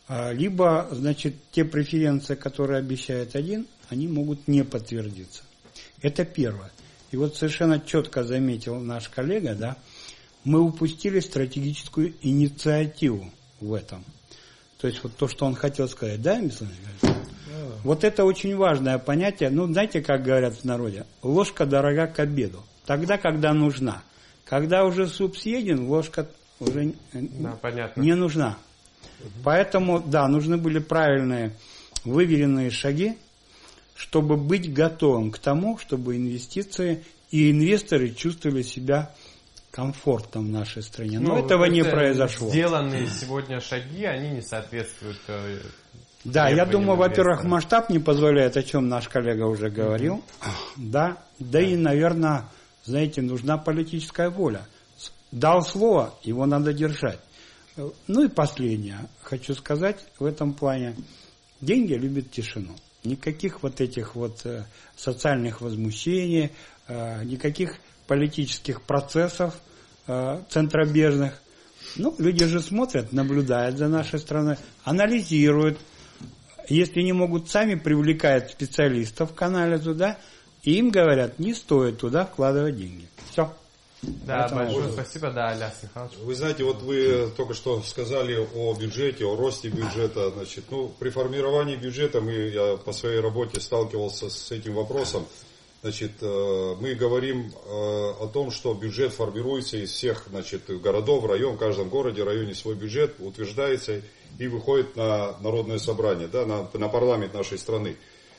либо, значит, те преференции, которые обещает один, они могут не подтвердиться. Это первое. И вот совершенно четко заметил наш коллега, да, мы упустили стратегическую инициативу в этом. То есть вот то, что он хотел сказать, да, Михаил Ильич? Вот это очень важное понятие. Ну, знаете, как говорят в народе, ложка дорога к обеду. Тогда, когда нужна. Когда уже суп съеден, ложка уже да, не нужна. Поэтому, да, нужны были правильные, выверенные шаги, чтобы быть готовым к тому, чтобы инвестиции и инвесторы чувствовали себя комфортно в нашей стране. Но ну, этого не произошло. Сделанные сегодня шаги, они не соответствуют. Да, я думаю, во-первых, масштаб не позволяет, о чем наш коллега уже говорил. Mm-hmm. Да, да и, наверное, знаете, нужна политическая воля. Дал слово, его надо держать. Ну и последнее, хочу сказать в этом плане. Деньги любят тишину. Никаких вот этих вот э, социальных возмущений, э, никаких политических процессов э, центробежных. Ну, люди же смотрят, наблюдают за нашей страной, анализируют. Если не могут сами, привлекают специалистов к анализу, да, и им говорят, не стоит туда вкладывать деньги. Все. Да, это большое спасибо, да, Аляс Михайлович. Вы знаете, вот вы только что сказали о бюджете, о росте бюджета. Значит, ну, при формировании бюджета мы, я по своей работе сталкивался с этим вопросом. Значит, мы говорим о том, что бюджет формируется из всех, значит, городов, районов, в каждом городе, районе свой бюджет утверждается и выходит на народное собрание, да, на, на парламент нашей страны.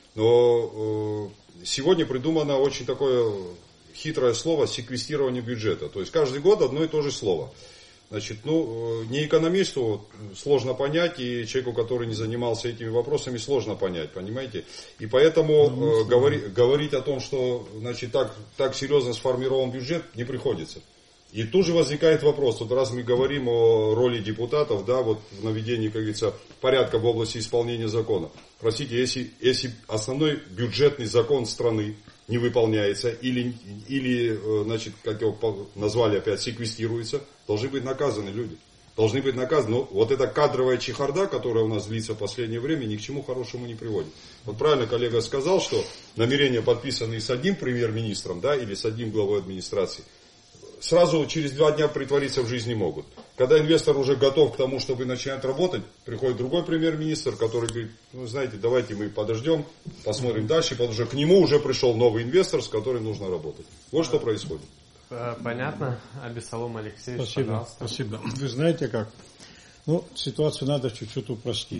Но сегодня придумано очень такое хитрое слово секвестирование бюджета. То есть каждый год одно и то же слово. Значит, ну, не экономисту сложно понять, и человеку, который не занимался этими вопросами, сложно понять, понимаете? И поэтому ну, э, говори, говорить о том, что, значит, так, так серьезно сформирован бюджет, не приходится. И тут же возникает вопрос, вот раз мы говорим о роли депутатов, да, вот в наведении, как говорится, порядка в области исполнения закона. Простите, если, если основной бюджетный закон страны не выполняется или, или, значит, как его назвали опять, секвестируется, должны быть наказаны люди. Должны быть наказаны. Но вот эта кадровая чехарда, которая у нас длится в последнее время, ни к чему хорошему не приводит. Вот правильно коллега сказал, что намерения, подписанные с одним премьер-министром, да, или с одним главой администрации, сразу через два дня притвориться в жизни могут. Когда инвестор уже готов к тому, чтобы начинать работать, приходит другой премьер-министр, который говорит, ну знаете, давайте мы подождем, посмотрим дальше, потому что к нему уже пришел новый инвестор, с которым нужно работать. Вот что происходит. Понятно. Абиссалом Алексеевич, спасибо, пожалуйста. Спасибо. Вы знаете как? Ну, ситуацию надо чуть-чуть упростить.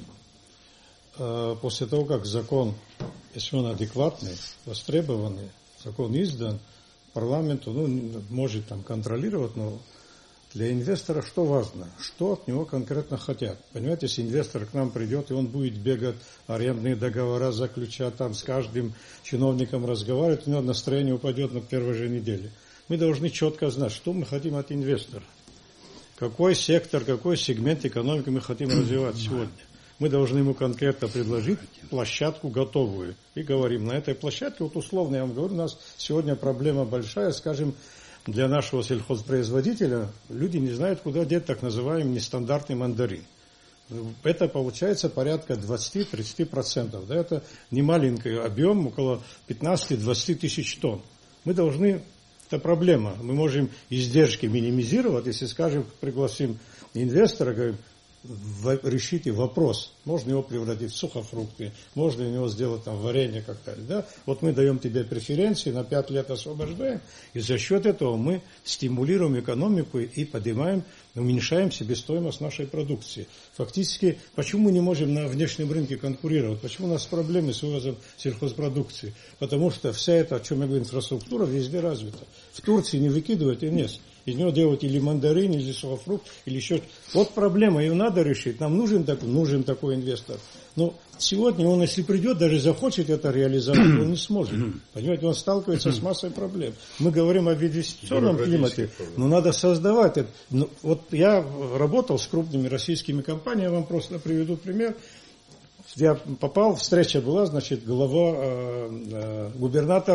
После того, как закон, если он адекватный, востребованный, закон издан, парламенту, ну, может там контролировать, но для инвестора что важно? Что от него конкретно хотят? Понимаете, если инвестор к нам придет, и он будет бегать, арендные договора заключать, там с каждым чиновником разговаривать, у него настроение упадет на первой же неделе. Мы должны четко знать, что мы хотим от инвестора. Какой сектор, какой сегмент экономики мы хотим развивать сегодня. Мы должны ему конкретно предложить площадку готовую. И говорим, на этой площадке, вот условно я вам говорю, у нас сегодня проблема большая, скажем, для нашего сельхозпроизводителя. Люди не знают, куда деть так называемый нестандартный мандарин. Это получается порядка двадцать-тридцать процентов. Да, это не маленький объем, около пятнадцать-двадцать тысяч тонн. Мы должны, это проблема, мы можем издержки минимизировать, если, скажем, пригласим инвестора, говорим, решите вопрос, можно его превратить в сухофрукты, можно из него сделать там варенье как-то, да? Вот мы даем тебе преференции, на пять лет освобождаем, и за счет этого мы стимулируем экономику и поднимаем, уменьшаем себестоимость нашей продукции. Фактически, почему мы не можем на внешнем рынке конкурировать? Почему у нас проблемы с вывозом сельхозпродукции? Потому что вся эта, о чем я говорю, инфраструктура везде развита. В Турции не выкидывают и нет. Из него делать или мандарин, или сухофрукт, или еще. Вот проблема, ее надо решить. Нам нужен такой, нужен такой инвестор. Но сегодня он, если придет, даже захочет это реализовать, он не сможет. Понимаете, он сталкивается с массой проблем. Мы говорим об инвестиционном климате, но надо создавать это. Ну, вот я работал с крупными российскими компаниями, я вам просто приведу пример. Я попал, встреча была, значит, глава, э, э, губернатор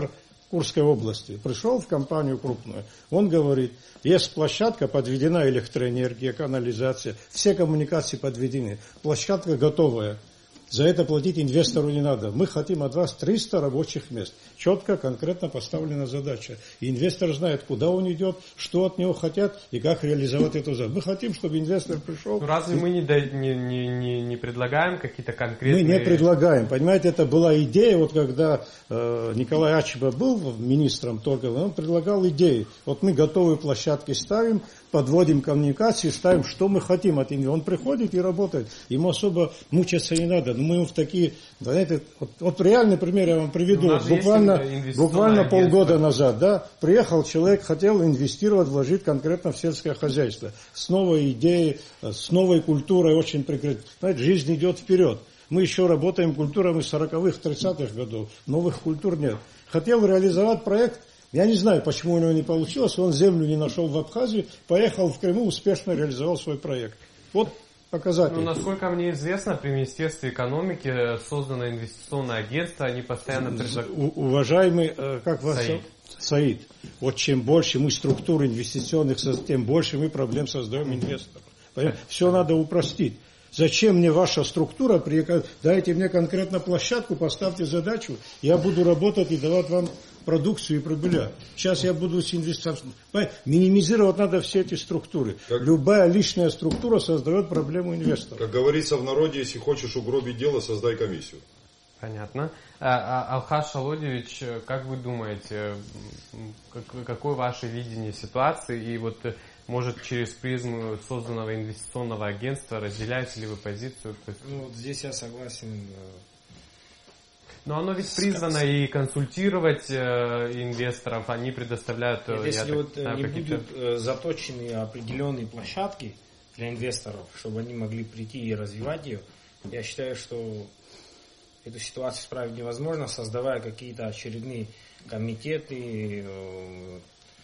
Курской области. Пришел в компанию крупную. Он говорит, есть площадка, подведена электроэнергия, канализация, все коммуникации подведены. Площадка готовая. За это платить инвестору не надо. Мы хотим от вас триста рабочих мест. Четко, конкретно поставлена задача. И инвестор знает, куда он идет, что от него хотят и как реализовать эту задачу. Мы хотим, чтобы инвестор пришел. Ну, разве мы не, не, не, не, не предлагаем какие-то конкретные... Мы не предлагаем. Понимаете, это была идея, вот когда э, Николай Ачеба был министром торговли, он предлагал идеи. Вот мы готовые площадки ставим, подводим коммуникации, ставим, что мы хотим от инвестора. Он приходит и работает. Ему особо мучаться не надо. Но мы ему в такие... Знаете, вот, вот реальный пример я вам приведу. Вот буквально буквально полгода назад, да, приехал человек, хотел инвестировать, вложить конкретно в сельское хозяйство. С новой идеей, с новой культурой, очень прекрасно. Знаете, жизнь идет вперед. Мы еще работаем культурами сороковых, тридцатых годов. Новых культур нет. Хотел реализовать проект. Я не знаю, почему у него не получилось. Он землю не нашел в Абхазии, поехал в Крыму, успешно реализовал свой проект. Вот показатель. Ну, насколько мне известно, при Министерстве экономики создано инвестиционное агентство, они постоянно предлагают... Уважаемый, как вас... Саид. Саид, вот чем больше мы структур инвестиционных создаем, тем больше мы проблем создаем инвесторам. Все надо упростить. Зачем мне ваша структура? Дайте мне конкретно площадку, поставьте задачу, я буду работать и давать вам продукцию и прибыля. Сейчас я буду с инвестором. Минимизировать надо все эти структуры. Как... Любая личная структура создает проблему инвестора. Как говорится в народе, если хочешь угробить дело, создай комиссию. Понятно. Алхас Шалодевич, как вы думаете, какое ваше видение ситуации? И вот, может, через призму созданного инвестиционного агентства разделяете ли вы позицию? Ну, вот здесь я согласен. Но оно ведь призвано и консультировать э, инвесторов, они предоставляют... Нет, если так, вот знаю, не какие-то... будут э, заточены определенные площадки для инвесторов, чтобы они могли прийти и развивать ее, я считаю, что эту ситуацию исправить невозможно, создавая какие-то очередные комитеты, э,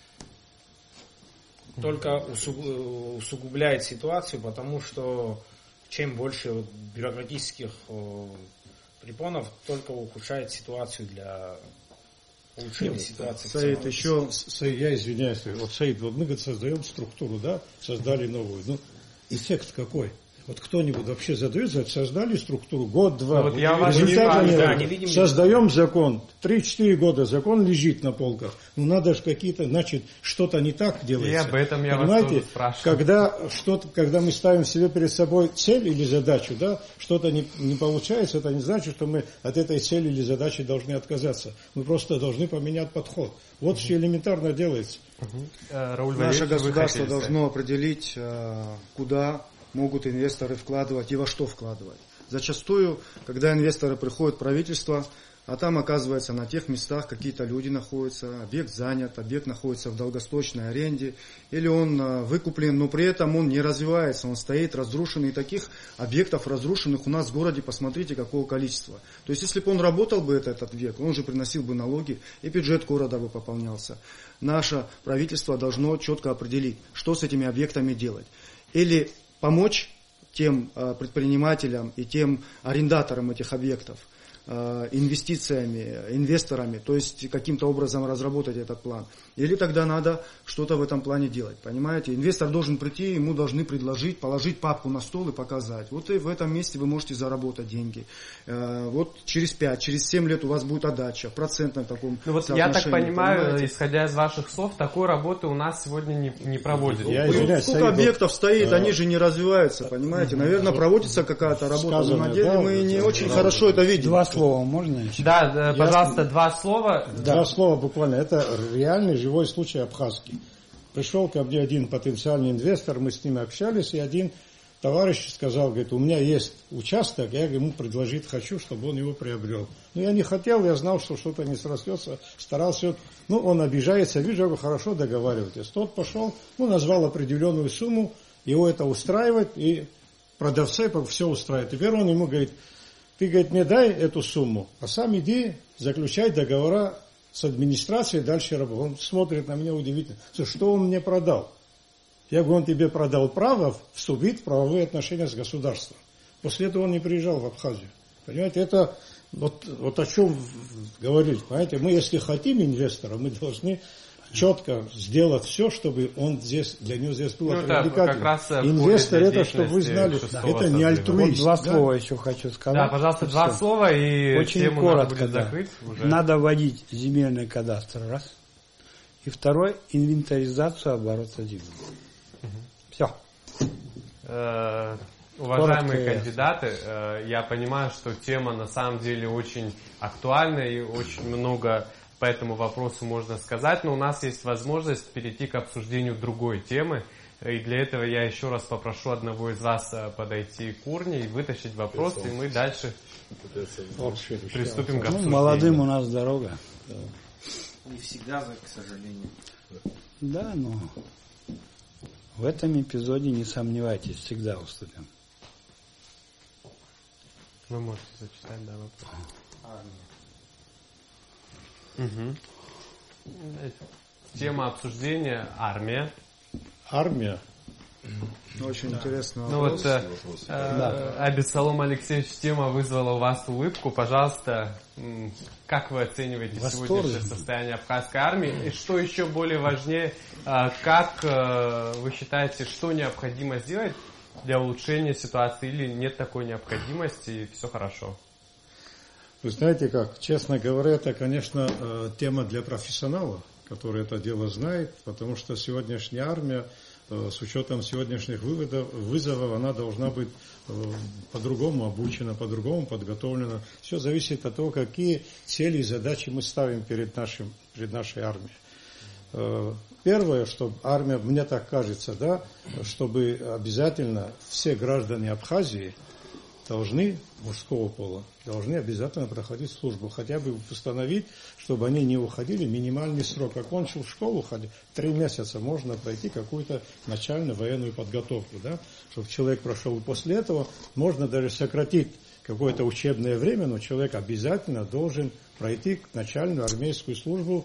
только усуг... усугубляет ситуацию, потому что чем больше вот бюрократических э, препонов, только ухудшает ситуацию для улучшения Нет, ситуации. Саид, еще, Саид, я извиняюсь, вот Саид, вот мы говорит, создаем структуру, да, создали новую, ну, эффект какой? Вот кто-нибудь вообще задается, создали структуру год-два. Вот я вас результата не не да, не видим, создаем закон. три-четыре года закон лежит на полках. Ну надо же какие-то, значит, что-то не так делается. И об этом я Понимаете, вас тоже спрашиваю. Когда, что-то, когда мы ставим себе перед собой цель или задачу, да, что-то не, не получается, это не значит, что мы от этой цели или задачи должны отказаться. Мы просто должны поменять подход. Вот угу. все элементарно делается. Угу. Рауль Наше государство должно определить, куда могут инвесторы вкладывать и во что вкладывать. Зачастую, когда инвесторы приходят в правительство, а там, оказывается, на тех местах какие-то люди находятся, объект занят, объект находится в долгосрочной аренде, или он выкуплен, но при этом он не развивается, он стоит разрушенный. И таких объектов разрушенных у нас в городе, посмотрите, какого количества. То есть, если бы он работал бы этот, этот век, он же приносил бы налоги, и бюджет города бы пополнялся. Наше правительство должно четко определить, что с этими объектами делать. Или помочь тем предпринимателям и тем арендаторам этих объектов инвестициями, инвесторами, то есть каким-то образом разработать этот план. Или тогда надо что-то в этом плане делать, понимаете? Инвестор должен прийти, ему должны предложить, положить папку на стол и показать. Вот и в этом месте вы можете заработать деньги. Вот через пять, через семь лет у вас будет отдача, процентном таком ну, вот соотношении. Я так понимаю, понимаете? Исходя из ваших слов, такой работы у нас сегодня не, не проводится. Я извиняюсь, сколько Саид, объектов стоит, да. они же не развиваются, понимаете? Наверное, проводится какая-то работа, Сказано, но на деле да, мы не да, очень да, хорошо да. это видим. Два слова можно еще? Да, да Я... пожалуйста, два слова. Два Да. слова буквально. Это реальный живой случай абхазский. Пришел ко мне один потенциальный инвестор, мы с ним общались, и один товарищ сказал, говорит, у меня есть участок, я ему предложить хочу, чтобы он его приобрел. Но я не хотел, я знал, что что-то не срастется, старался, ну, он обижается, вижу, я говорю, хорошо, договаривайтесь. Тот пошел, ну, назвал определенную сумму, его это устраивает, и продавцы все устраивает. Теперь он ему говорит, ты, говорит, мне дай эту сумму, а сам иди заключай договора с администрацией, дальше работать. Он смотрит на меня удивительно. Что он мне продал? Я говорю, он тебе продал право вступить в правовые отношения с государством. После этого он не приезжал в Абхазию. Понимаете, это Вот, вот о чем говорить, понимаете? Мы, если хотим инвестора, мы должны четко сделать все, чтобы он здесь, для него здесь было ну, привлекательно. Да, Инвестор, это, чтобы вы знали, это не альтруист. Вот два да? слова еще хочу сказать. Да, пожалуйста, и два все. слова, и очень тему коротко, надо будет да. закрыть уже. Надо вводить земельный кадастр, раз. И второй, инвентаризацию оборота земли. Угу. Все. Э, уважаемые Коротко кандидаты, э, я понимаю, что тема на самом деле очень актуальна и очень много по этому вопросу можно сказать, но у нас есть возможность перейти к обсуждению другой темы. И для этого я еще раз попрошу одного из вас подойти к урне и вытащить вопрос, и мы дальше приступим к обсуждению. Ну, молодым у нас дорога. Не всегда, к сожалению. Да, но в этом эпизоде, не сомневайтесь, всегда уступим. Вы можете зачитать, да, вопрос. Угу. Тема обсуждения – армия. Армия. Очень интересный Ну вопрос. вот, э, э, Абиссалом Алексеевич, тема вызвала у вас улыбку. Пожалуйста, м, как вы оцениваете Восторженно. сегодняшнее состояние абхазской армии? И что еще более важнее, э, как э, вы считаете, что необходимо сделать для улучшения ситуации, или нет такой необходимости и все хорошо? Вы знаете как, честно говоря, это, конечно, э, тема для профессионала, который это дело знает, потому что сегодняшняя армия, э, с учетом сегодняшних выводов, вызовов, она должна быть э, по-другому обучена, по-другому подготовлена. Все зависит от того, какие цели и задачи мы ставим перед, нашим, перед нашей армией. Э, Первое, что армия, мне так кажется, да, чтобы обязательно все граждане Абхазии должны, мужского пола, должны обязательно проходить службу. Хотя бы установить, чтобы они не уходили минимальный срок. Окончил школу, три месяца можно пройти какую-то начальную военную подготовку, да, чтобы человек прошел. И после этого можно даже сократить какое-то учебное время, но человек обязательно должен пройти начальную армейскую службу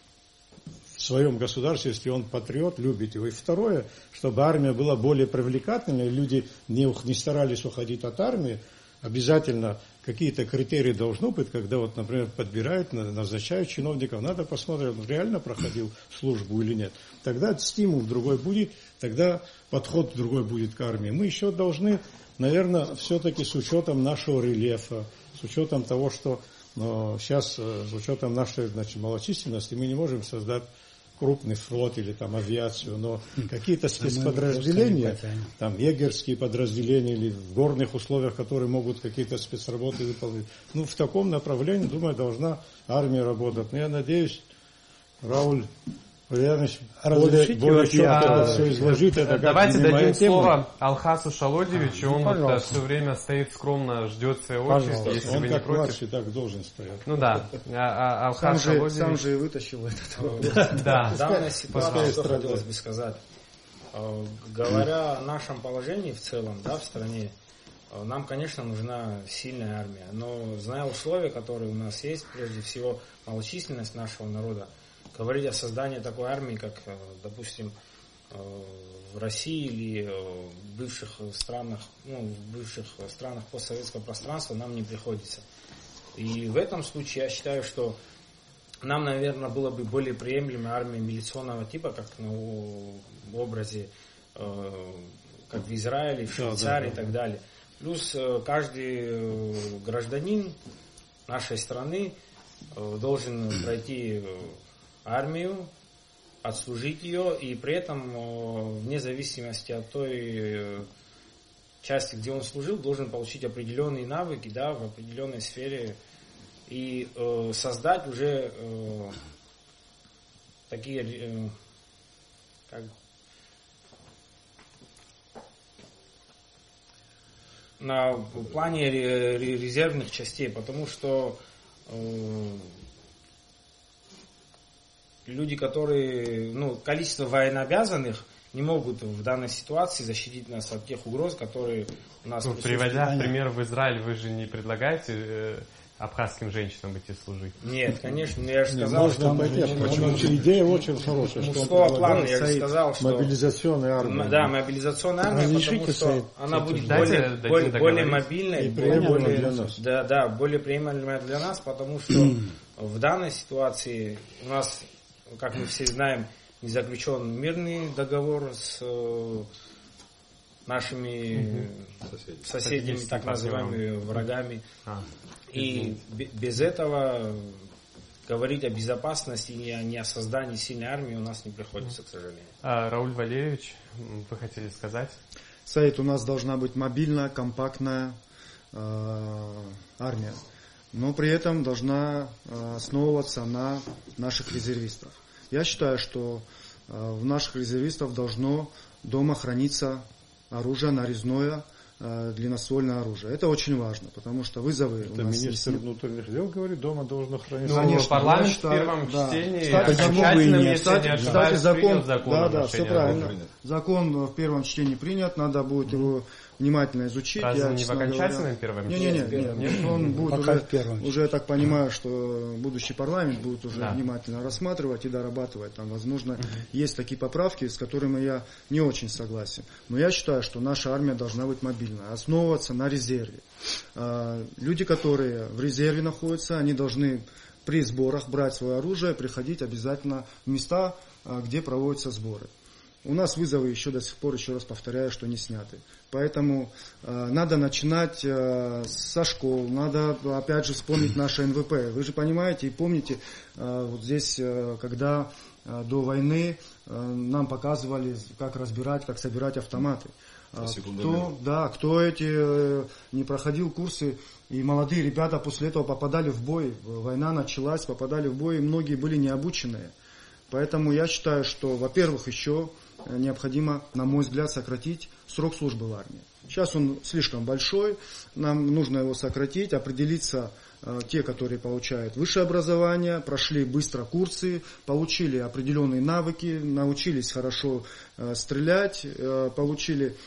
в своем государстве, если он патриот, любит его. И второе, чтобы армия была более привлекательной, люди не, не старались уходить от армии, обязательно какие-то критерии должны быть, когда, вот, например, подбирают, назначают чиновников, надо посмотреть, он реально проходил службу или нет. Тогда стимул другой будет, тогда подход другой будет к армии. Мы еще должны, наверное, все-таки с учетом нашего рельефа, с учетом того, что но сейчас, с учетом нашей, значит, малочисленности, мы не можем создать крупный флот или там авиацию, но какие-то спецподразделения, там егерские подразделения или в горных условиях, которые могут какие-то спецработы выполнять. Ну, в таком направлении, думаю, должна армия работать. Но я надеюсь, Рауль Валерьянович более, более четко а, все изложит. Это давайте дадим тема. слово Алхасу Шалодевичу. А, он ну, вот все время стоит скромно, ждет своей очереди, если он вы как не против. младший так должен стоять. Ну да, а, а, Сам Алхас же, Шалодевич. сам же и вытащил этот вопрос. Да. В данной ситуации, что страдает. хотелось бы сказать, Э, говоря о нашем положении в целом, да, в стране, э, нам, конечно, нужна сильная армия, но зная условия, которые у нас есть, прежде всего малочисленность нашего народа, говорить о создании такой армии, как, э, допустим, э, в России или э, в бывших странах, ну, в бывших странах постсоветского пространства нам не приходится. И в этом случае я считаю, что нам, наверное, было бы более приемлемой армия милиционного типа, как на образе, э, как в Израиле, в Швейцарии, да, да, да, и так далее. Плюс э, каждый э, гражданин нашей страны э, должен пройти армию, отслужить ее, и при этом, э, вне зависимости от той э, части, где он служил, должен получить определенные навыки, да, в определенной сфере, и э, создать уже э, такие э, как, на плане резервных частей, потому что э, люди, которые, ну, количество военнообязанных не могут в данной ситуации защитить нас от тех угроз, которые у нас ну, присутствуют. приводя пример в Израиль, вы же не предлагаете э, абхазским женщинам идти служить? Нет, конечно, я же сказал, Можно что пойти. Почему? Идея очень хорошая. Что мужского плана, я же сказал, что мобилизационная армия. Да, мобилизационная армия, Разрешите, потому что Саид, она будет дайте, более, дайте более, более договорить. мобильной, И более, приемлемой более, для нас. Да, да, более приемлемой для нас, потому что в данной ситуации у нас, как мы все знаем, не заключен мирный договор с э, нашими Соседи. соседями, так называемыми врагами. А, И б- без этого говорить о безопасности и о, не о создании сильной армии у нас не приходится, к сожалению. а, Рауль Валерьевич, м, вы хотели сказать? Саид, у нас должна быть мобильная, компактная э, армия, но при этом должна э, основываться на наших резервистах. Я считаю, что э, в наших резервистов должно дома храниться оружие нарезное, э, длинноствольное оружие. Это очень важно, потому что вызовы Это у нас министр есть. внутренних дел говорит, дома должно храниться. Ну, Конечно, парламент я в считаю, первом да. чтении Кстати, окончательным, нет. если Кстати, не кстати, ошибаюсь, закон, принял закон да, о да, все ношении правильно. оружия. Закон в первом чтении принят, надо будет его внимательно изучить. Разве Я, не в честно окончательном говоря, первом не, чтении? не, не, Нет, нет, он будет Пока уже, в первом. уже, я так понимаю, что будущий парламент будет уже Да. внимательно рассматривать и дорабатывать. Там, возможно, есть такие поправки, с которыми я не очень согласен. Но я считаю, что наша армия должна быть мобильной, основываться на резерве. А, Люди, которые в резерве находятся, они должны при сборах брать свое оружие, приходить обязательно в места, а, где проводятся сборы. У нас вызовы еще до сих пор, еще раз повторяю, что не сняты. Поэтому э, надо начинать э, со школ, надо опять же вспомнить наше эн вэ пэ. Вы же понимаете и помните, э, вот здесь, э, когда э, до войны э, нам показывали, как разбирать, как собирать автоматы. А кто, да, кто эти э, не проходил курсы, и молодые ребята после этого попадали в бой, война началась, попадали в бой, и многие были необученные. Поэтому я считаю, что, во-первых, еще необходимо, на мой взгляд, сократить срок службы в армии. Сейчас он слишком большой, нам нужно его сократить, определиться э, те, которые получают высшее образование, прошли быстро курсы, получили определенные навыки, научились хорошо э, стрелять, э, получили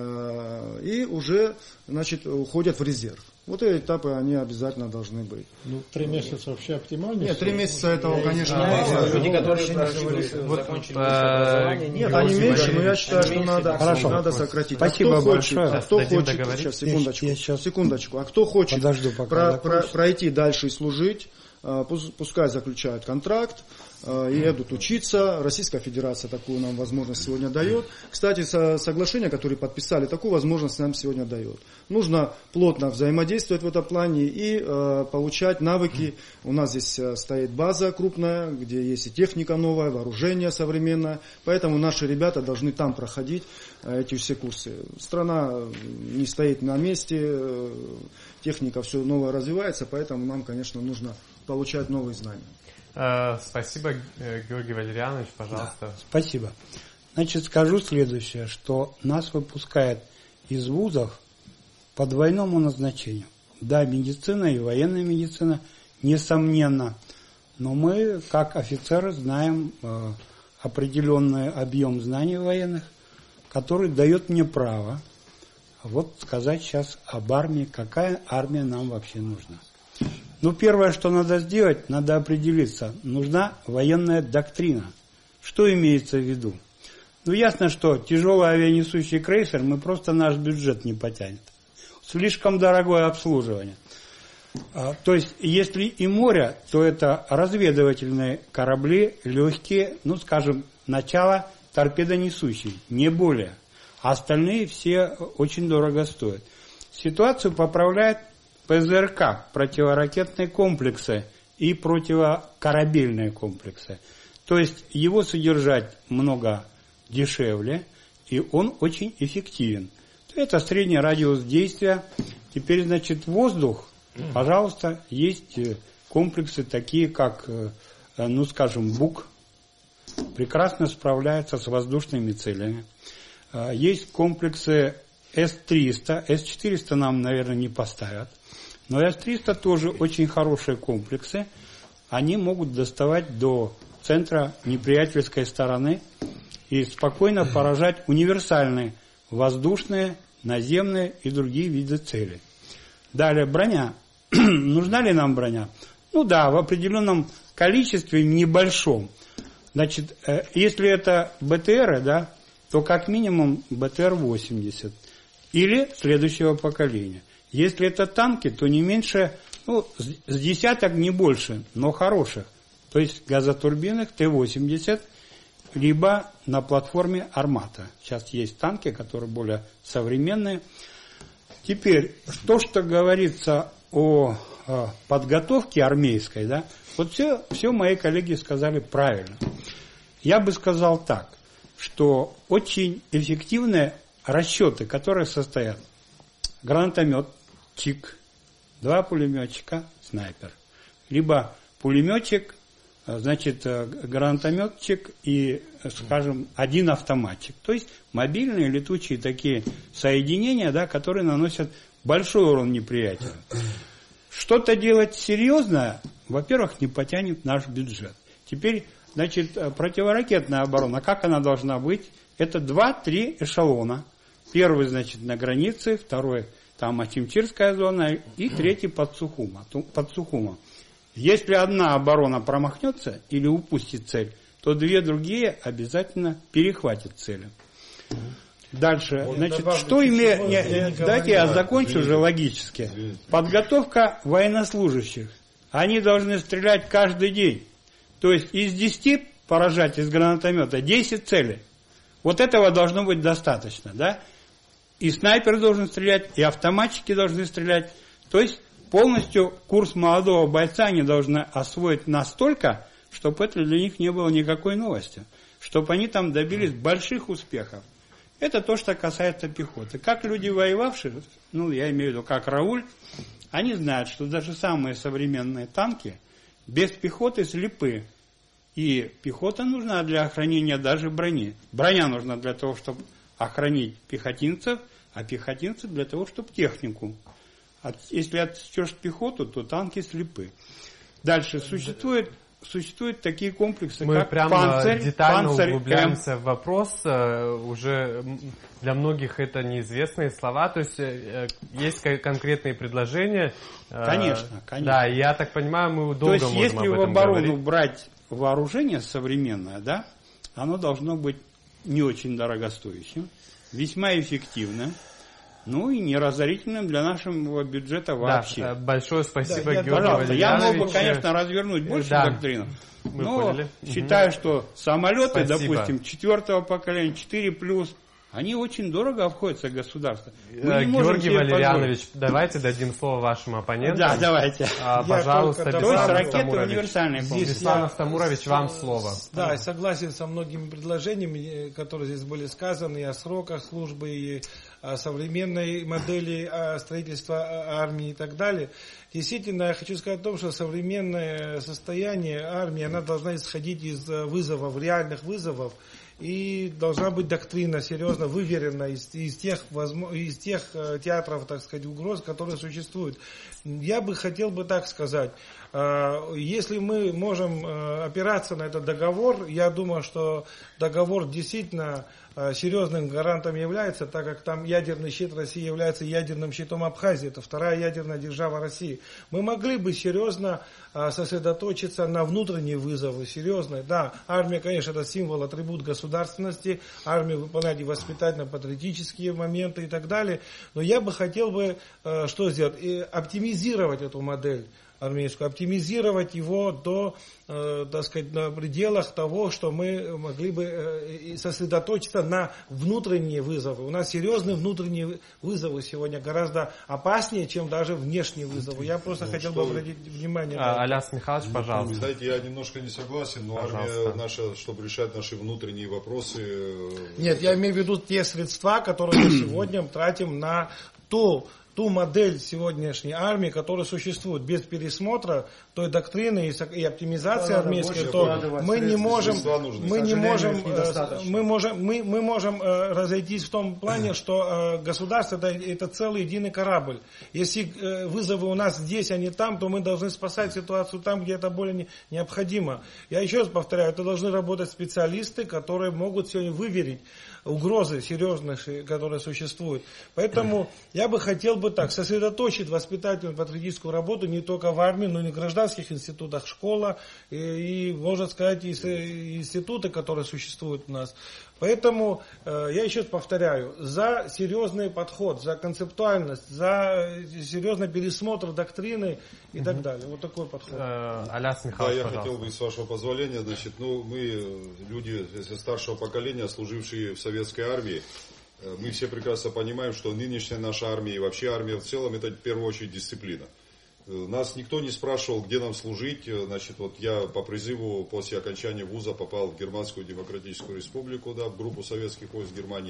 э, и уже, значит, уходят в резерв. Вот эти этапы, они обязательно должны быть. Ну, три месяца вообще оптимально. Нет, три месяца этого, конечно, Знаете, мало. люди, которые прошли, Вот, закончили э, высшее образование, Нет, не они должны меньше, быть. но я считаю, Они что меньше, надо, да. Хорошо. надо сократить. Спасибо а кто большое. хочет, а кто Дадим хочет, договорить. сейчас, секундочку, Я сейчас- секундочку, а кто хочет Подожду, пока про- закончишь. про- пройти дальше и служить, а, пус- пускай заключают контракт а, и едут учиться. Российская Федерация такую нам возможность сегодня дает. Кстати, со- соглашение, которое подписали, такую возможность нам сегодня дает. Нужно плотно взаимодействовать в этом плане и а, получать навыки. У нас здесь а, стоит база крупная, где есть и техника новая, вооружение современное. Поэтому наши ребята должны там проходить а, эти все курсы. Страна не стоит на месте, э, техника все новое развивается, поэтому нам, конечно, нужно получать новые знания. Э, Спасибо, э, Георгий Валерьянович, пожалуйста. Спасибо. Значит, скажу следующее, что нас выпускают из вузов по двойному назначению. Да, медицина и военная медицина, несомненно, но мы, как офицеры, знаем э, определенный объем знаний военных, который дает мне право вот сказать сейчас об армии, какая армия нам вообще нужна. Ну, первое, что надо сделать, надо определиться, нужна военная доктрина. Что имеется в виду? Ну, ясно, что тяжелый авианесущий крейсер мы просто наш бюджет не потянет. Слишком дорогое обслуживание. А, то есть, если и море, то это разведывательные корабли, легкие, ну, скажем, начало торпедонесущие, не более. А остальные все очень дорого стоят. Ситуацию поправляет пэ зэ эр ка, противоракетные комплексы и противокорабельные комплексы. То есть его содержать много дешевле, и он очень эффективен. Это средний радиус действия. Теперь, значит, воздух, пожалуйста, есть комплексы такие, как, ну, скажем, БУК, прекрасно справляются с воздушными целями. Есть комплексы эс триста, эс четыреста нам, наверное, не поставят. Но эс триста тоже очень хорошие комплексы. Они могут доставать до центра неприятельской стороны и спокойно поражать универсальные воздушные, наземные и другие виды целей. Далее броня. нужна ли нам броня? Ну да, в определенном количестве, небольшом. Значит, если это БТРы, да, то как минимум БТР восемьдесят или следующего поколения. Если это танки, то не меньше, ну, с десяток, не больше, но хороших. То есть газотурбинных Т восемьдесят, либо на платформе «Армата». Сейчас есть танки, которые более современные. Теперь, то, что говорится о, о подготовке армейской, да, вот все, все мои коллеги сказали правильно. Я бы сказал так, что очень эффективные расчеты, которые состоят гранатомет, ЧИК, два пулеметчика, снайпер, либо пулеметчик, значит, гранатометчик и, скажем, один автоматчик. То есть мобильные летучие такие соединения, да, которые наносят большой урон неприятелю. Что-то делать серьезное, во-первых, не потянет наш бюджет. Теперь, значит, противоракетная оборона, как она должна быть? Это два-три эшелона. Первый, значит, на границе, второй там Ачимчирская зона и третий под Сухума, под Сухума. Если одна оборона промахнется или упустит цель, то две другие обязательно перехватят цели. Дальше, вот, значит, что имеет... Дайте я закончу уже логически. Извините. Подготовка военнослужащих. Они должны стрелять каждый день. То есть из десяти поражать из гранатомета десять целей. Вот этого должно быть достаточно, да? И снайпер должен стрелять, и автоматчики должны стрелять. То есть полностью курс молодого бойца они должны освоить настолько, чтобы это для них не было никакой новости. Чтобы они там добились больших успехов. Это то, что касается пехоты. Как люди, воевавшие, ну, я имею в виду, как Рауль, они знают, что даже самые современные танки без пехоты слепы. И пехота нужна для охранения даже брони. Броня нужна для того, чтобы охранить пехотинцев, а пехотинцы для того, чтобы технику. От, если отсечешь пехоту, то танки слепы. Дальше существует... Существуют такие комплексы, Мы как прямо «Панцирь», детально «Панцирь углубляемся М». в вопрос. Уже для многих это неизвестные слова. То есть есть конкретные предложения. Конечно, конечно. Да, я так понимаю, мы долго То есть, можем если об этом в оборону говорить. брать вооружение современное, да, оно должно быть не очень дорогостоящим, весьма эффективным, ну и не разорительным для нашего бюджета вообще. Да, большое спасибо, да, Георгий Пожалуйста, я мог бы, Валерьянович. конечно, развернуть больше да. доктрину, Мы но поняли. считаю, Угу. что самолеты, Спасибо. допустим, четвертого поколения, четыре плюс, они очень дорого обходятся государству. Мы не можем Георгий себе Валерьянович, позволить. давайте дадим слово вашим оппонентам. Да, давайте. А, пожалуйста, только То есть Беслан ракеты Автомурович. универсальные. Здесь Беслан я- Автомурович, вам слово. Да, я согласен со многими предложениями, которые здесь были сказаны, и о сроках службы, и о современной модели строительства армии и так далее. Действительно, я хочу сказать о том, что современное состояние армии, она должна исходить из вызовов, реальных вызовов, и должна быть доктрина серьезно выверена из, из, тех, из тех театров, так сказать, угроз, которые существуют. Я бы хотел бы так сказать, если мы можем опираться на этот договор, я думаю, что договор действительно серьезным гарантом является, так как там ядерный щит России является ядерным щитом Абхазии, это вторая ядерная держава России. Мы могли бы серьезно сосредоточиться на внутренние вызовы, серьезно. Да, армия, конечно, это символ, атрибут государственности, армия выполняет и воспитательно-патриотические моменты и так далее, но я бы хотел бы что сделать? И оптимизировать эту модель армейскую, оптимизировать его до, э, так сказать, на пределах того, что мы могли бы э, сосредоточиться на внутренние вызовы. У нас серьезные внутренние вызовы сегодня гораздо опаснее, чем даже внешние вызовы. Я просто ну, хотел бы обратить внимание. А, Аляс Михайлович, пожалуйста. Знаете, я немножко не согласен, но Пожалуйста. армия наша, чтобы решать наши внутренние вопросы... Нет, я имею в виду те средства, которые мы сегодня тратим на ту ту модель сегодняшней армии, которая существует без пересмотра той доктрины и оптимизации да, армейской, то мы не можем, мы не можем, мы можем, мы, мы можем разойтись в том плане, что государство это, это целый единый корабль. Если вызовы у нас здесь, а не там, то мы должны спасать ситуацию там, где это более необходимо. Я еще раз повторяю, это должны работать специалисты, которые могут сегодня выверить угрозы серьезные, которые существуют. Поэтому я бы хотел бы чтобы так сосредоточить воспитательную патриотическую работу не только в армии, но и в гражданских институтах, школа и, и можно сказать, и институты, которые существуют у нас. Поэтому э, я еще раз повторяю, за серьезный подход, за концептуальность, за серьезный пересмотр доктрины и так далее. Вот такой подход. Аляс Михайлович, да, я пожалуйста. хотел бы, с вашего позволения, значит, ну, мы, люди старшего поколения, служившие в советской армии, мы все прекрасно понимаем, что нынешняя наша армия и вообще армия в целом, это в первую очередь дисциплина. Нас никто не спрашивал, где нам служить. Значит, вот я по призыву после окончания вуза попал в Германскую Демократическую Республику, да, в группу советских войск Германии.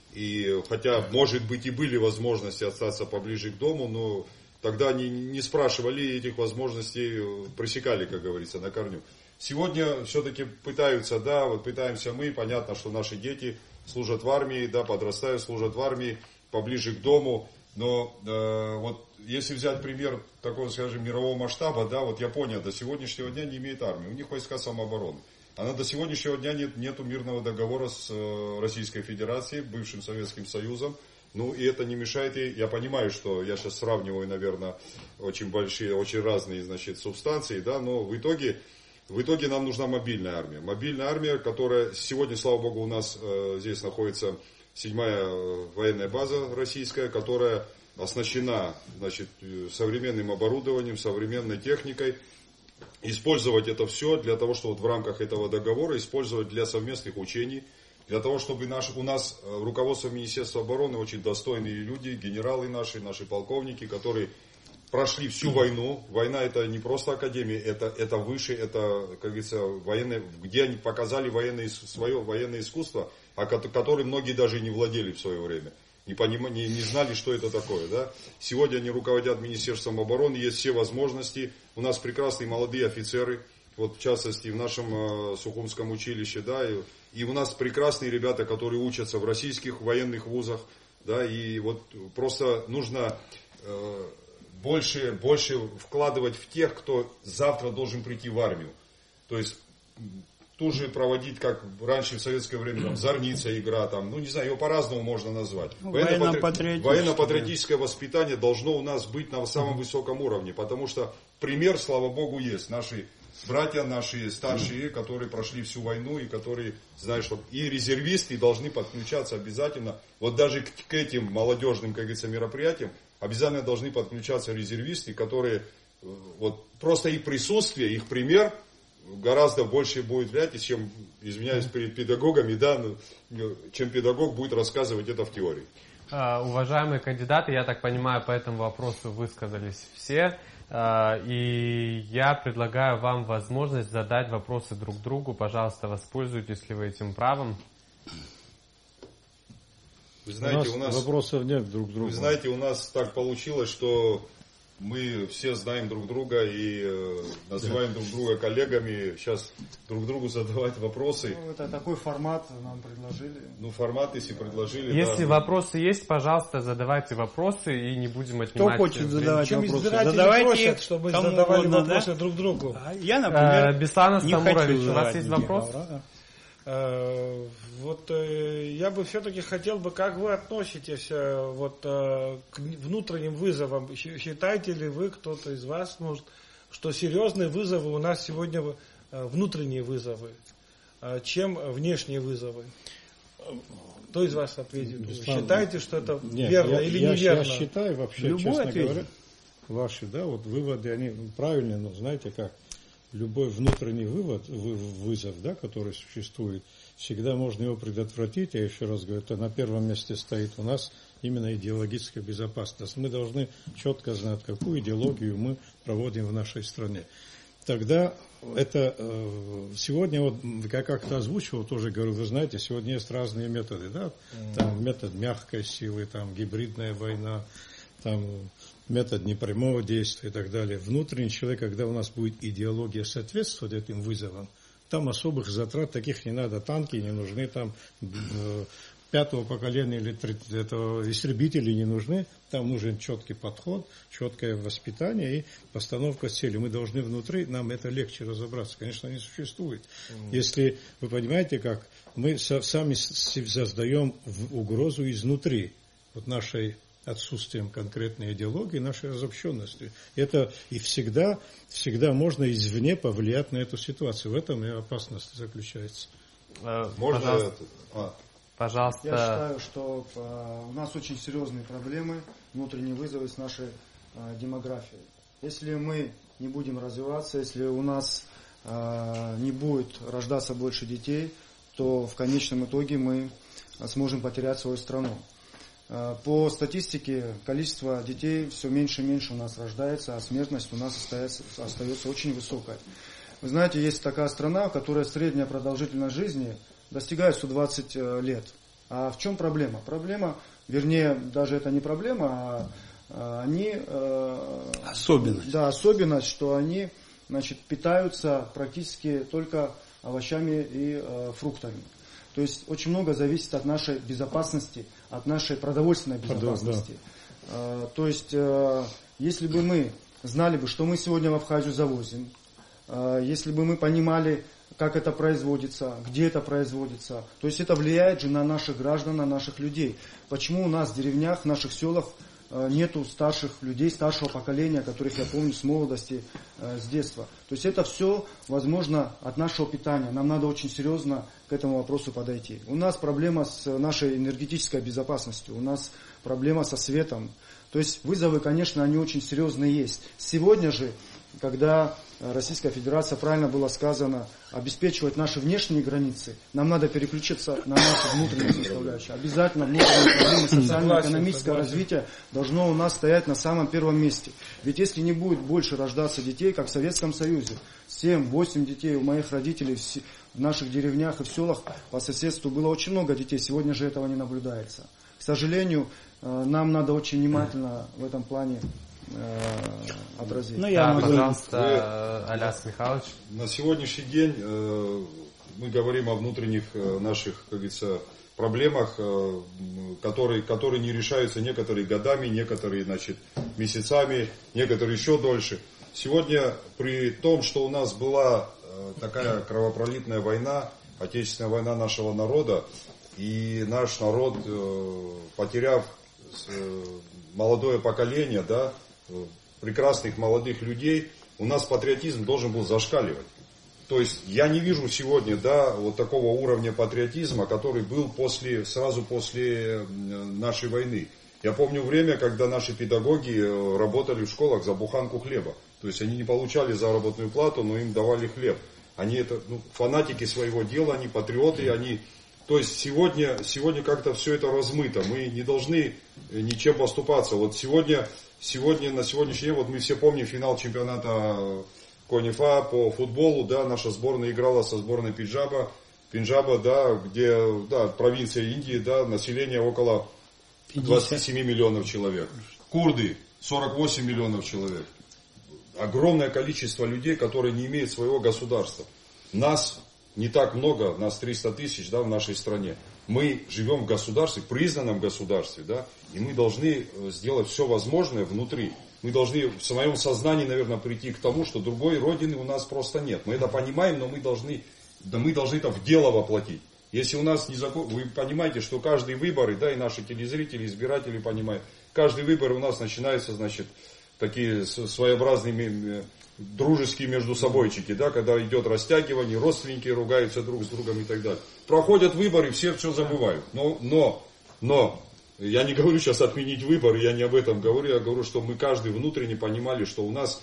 И хотя, может быть, и были возможности остаться поближе к дому, но тогда они не спрашивали, этих возможностей пресекали, как говорится, на корню. Сегодня все-таки пытаются, да, вот пытаемся мы, понятно, что наши дети служат в армии, да, подрастают, служат в армии, поближе к дому. Но э, вот если взять пример такого, скажем, мирового масштаба, да, вот Япония до сегодняшнего дня не имеет армии, у них войска самообороны. Она до сегодняшнего дня нет нету мирного договора с э, Российской Федерацией, бывшим Советским Союзом. Ну и это не мешает ей, я понимаю, что я сейчас сравниваю, наверное, очень большие, очень разные, значит, субстанции, да, но в итоге, в итоге нам нужна мобильная армия. Мобильная армия, которая сегодня, слава богу, у нас э, здесь находится седьмая военная база российская, которая оснащена, значит, современным оборудованием, современной техникой. Использовать это все для того, чтобы вот в рамках этого договора использовать для совместных учений, для того, чтобы наш, у нас руководство Министерства обороны очень достойные люди, генералы наши, наши полковники, которые прошли всю войну. Война это не просто академия, это, это выше, это, как говорится, военное, где они показали военное, свое военное искусство, о котором многие даже не владели в свое время. Не, поним, не, не знали, что это такое. Да? Сегодня они руководят Министерством обороны, есть все возможности. У нас прекрасные молодые офицеры, вот в частности в нашем э, Сухумском училище. Да, и, и у нас прекрасные ребята, которые учатся в российских военных вузах. Да, и вот просто нужно э, больше, больше вкладывать в тех, кто завтра должен прийти в армию. То есть тут же проводить, как раньше в советское время, там, зорница игра, там, ну не знаю, его по-разному можно назвать. Ну, военно-патриотическое, военно-патриотическое воспитание должно у нас быть на самом высоком уровне, потому что пример, слава богу, есть. Наши братья, наши старшие, которые прошли всю войну и которые знают, что и резервисты должны подключаться обязательно. Вот даже к, к этим молодежным, как говорится, мероприятиям обязательно должны подключаться резервисты, которые вот просто их присутствие, их пример гораздо больше будет влиять, чем, извиняюсь, перед педагогами, да, чем педагог будет рассказывать это в теории. Уважаемые кандидаты, я так понимаю, по этому вопросу высказались все. И я предлагаю вам возможность задать вопросы друг другу. Пожалуйста, воспользуйтесь ли вы этим правом. Вы знаете, у нас, у нас вопросов нет друг к другу. Вы знаете, у нас так получилось, что мы все знаем друг друга и э, называем да. друг друга коллегами. Сейчас друг другу задавать вопросы. Ну, это такой формат нам предложили. Ну, формат, если предложили. Если да, вопросы ну... есть, пожалуйста, задавайте вопросы и не будем отнимать. Кто хочет задавать время. вопросы? Задавайте просят, чтобы задавали угодно, вопросы да? друг другу. А я, например, э, Беслан Стамурович, у вас есть вопрос? Э, вот э, я бы все-таки хотел бы, как вы относитесь э, вот, э, к внутренним вызовам? Считаете ли вы, кто-то из вас, может, что серьезные вызовы у нас сегодня э, внутренние вызовы, э, чем внешние вызовы? Кто из вас ответит? Беслан, Считаете, что это нет, верно я, или я, неверно? Я считаю вообще, Любой честно ответит. говоря, ваши, да, вот выводы, они правильные, но знаете как? Любой внутренний вывод, вызов, да, который существует, всегда можно его предотвратить. Я еще раз говорю, это на первом месте стоит у нас именно идеологическая безопасность. Мы должны четко знать, какую идеологию мы проводим в нашей стране. Тогда это сегодня, вот я как-то озвучивал, тоже говорю, вы знаете, сегодня есть разные методы, да, там метод мягкой силы, там гибридная война, там метод непрямого действия и так далее. Внутренний человек, когда у нас будет идеология соответствовать этим вызовам, там особых затрат таких не надо, танки не нужны, там э, пятого поколения или этого истребители не нужны, там нужен четкий подход, четкое воспитание и постановка цели. Мы должны внутри, нам это легче разобраться. Конечно, не существует. Mm. Если вы понимаете, как мы со, сами создаем угрозу изнутри вот нашей отсутствием конкретной идеологии, нашей разобщенностью. Это и всегда, всегда можно извне повлиять на эту ситуацию. В этом и опасность заключается. Можно Пожалуйста. это? А. Пожалуйста. Я считаю, что э, у нас очень серьезные проблемы, внутренние вызовы с нашей э, демографией. Если мы не будем развиваться, если у нас э, не будет рождаться больше детей, то в конечном итоге мы сможем потерять свою страну. Э, по статистике, количество детей все меньше и меньше у нас рождается, а смертность у нас остается, остается очень высокой. Вы знаете, есть такая страна, в которой средняя продолжительность жизни достигает сто двадцать лет. А в чем проблема? Проблема, вернее, даже это не проблема, а, а они... Э, особенность. Да, особенность, что они, значит, питаются практически только овощами и э, фруктами. То есть очень много зависит от нашей безопасности, от нашей продовольственной безопасности. Да, да. Э, то есть, э, если бы мы знали бы, что мы сегодня в Абхазию завозим, э, если бы мы понимали, как это производится, где это производится. То есть это влияет же на наших граждан, на наших людей. Почему у нас в деревнях, в наших селах нету старших людей, старшего поколения, которых я помню с молодости, с детства. То есть это все, возможно, от нашего питания. Нам надо очень серьезно к этому вопросу подойти. У нас проблема с нашей энергетической безопасностью, у нас проблема со светом. То есть вызовы, конечно, они очень серьезные есть. Сегодня же, когда Российская Федерация, правильно было сказано, обеспечивать наши внешние границы, нам надо переключиться на наши внутренние составляющие. Обязательно внутренние проблемы, социально-экономическое развитие должно у нас стоять на самом первом месте. Ведь если не будет больше рождаться детей, как в Советском Союзе, семь-восемь детей у моих родителей в наших деревнях и в селах по соседству было очень много детей, сегодня же этого не наблюдается. К сожалению, нам надо очень внимательно в этом плане отразить. Ну, я да, могу... пожалуйста, вы, Аляс Михайлович. На сегодняшний день э, мы говорим о внутренних э, наших, как говорится, проблемах, э, которые, которые не решаются некоторые годами, некоторые, значит, месяцами, некоторые еще дольше. Сегодня при том, что у нас была э, такая кровопролитная война, отечественная война нашего народа, и наш народ, э, потеряв э, молодое поколение, да, прекрасных молодых людей, у нас патриотизм должен был зашкаливать. То есть я не вижу сегодня, да, вот такого уровня патриотизма, который был после, сразу после нашей войны. Я помню время, когда наши педагоги работали в школах за буханку хлеба. То есть они не получали заработную плату, но им давали хлеб. Они это, ну, фанатики своего дела, они патриоты, они... То есть сегодня, сегодня как-то все это размыто. Мы не должны ничем поступаться. Вот сегодня... Сегодня, на сегодняшний день, вот мы все помним финал чемпионата Конифа по футболу, да, наша сборная играла со сборной Пенджаба, Пенджаба, да, где, да, провинция Индии, да, население около двадцати семи миллионов человек. Курды, сорок восемь миллионов человек. Огромное количество людей, которые не имеют своего государства. Нас не так много, нас триста тысяч, да, в нашей стране. Мы живем в государстве, признанном государстве, да, и мы должны сделать все возможное внутри. Мы должны в своем сознании, наверное, прийти к тому, что другой родины у нас просто нет. Мы это понимаем, но мы должны, да, мы должны это в дело воплотить. Если у нас не закон, вы понимаете, что каждый выбор, да, и наши телезрители, избиратели понимают, каждый выбор у нас начинается, значит, такие своеобразные дружеские между собойчики, да, когда идет растягивание, родственники ругаются друг с другом и так далее. Проходят выборы, все все забывают. Но, но, но, я не говорю сейчас отменить выборы, я не об этом говорю, я говорю, что мы каждый внутренне понимали, что у нас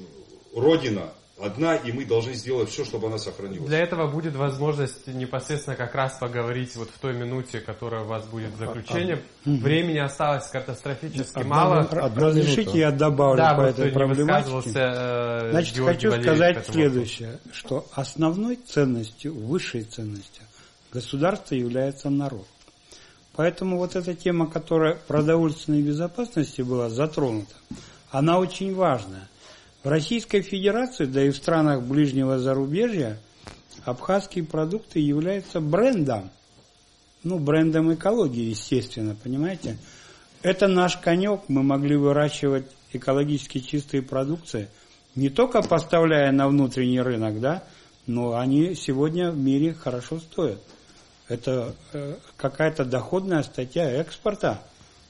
Родина одна, и мы должны сделать все, чтобы она сохранилась. Для этого будет возможность непосредственно как раз поговорить вот в той минуте, которая у вас будет в заключении. А, Времени осталось катастрофически одна, мало. Одна Разрешите, я добавлю да, по этой проблематике. Э, Значит, Георгий хочу Валерьевич сказать следующее, что основной ценностью, высшей ценностью государства является народ. Поэтому вот эта тема, которая продовольственной безопасности была затронута, она очень важная. В Российской Федерации, да и в странах ближнего зарубежья, абхазские продукты являются брендом. Ну, брендом экологии, естественно, понимаете? Это наш конек, мы могли выращивать экологически чистые продукции, не только поставляя на внутренний рынок, да, но они сегодня в мире хорошо стоят. Это э, какая-то доходная статья экспорта.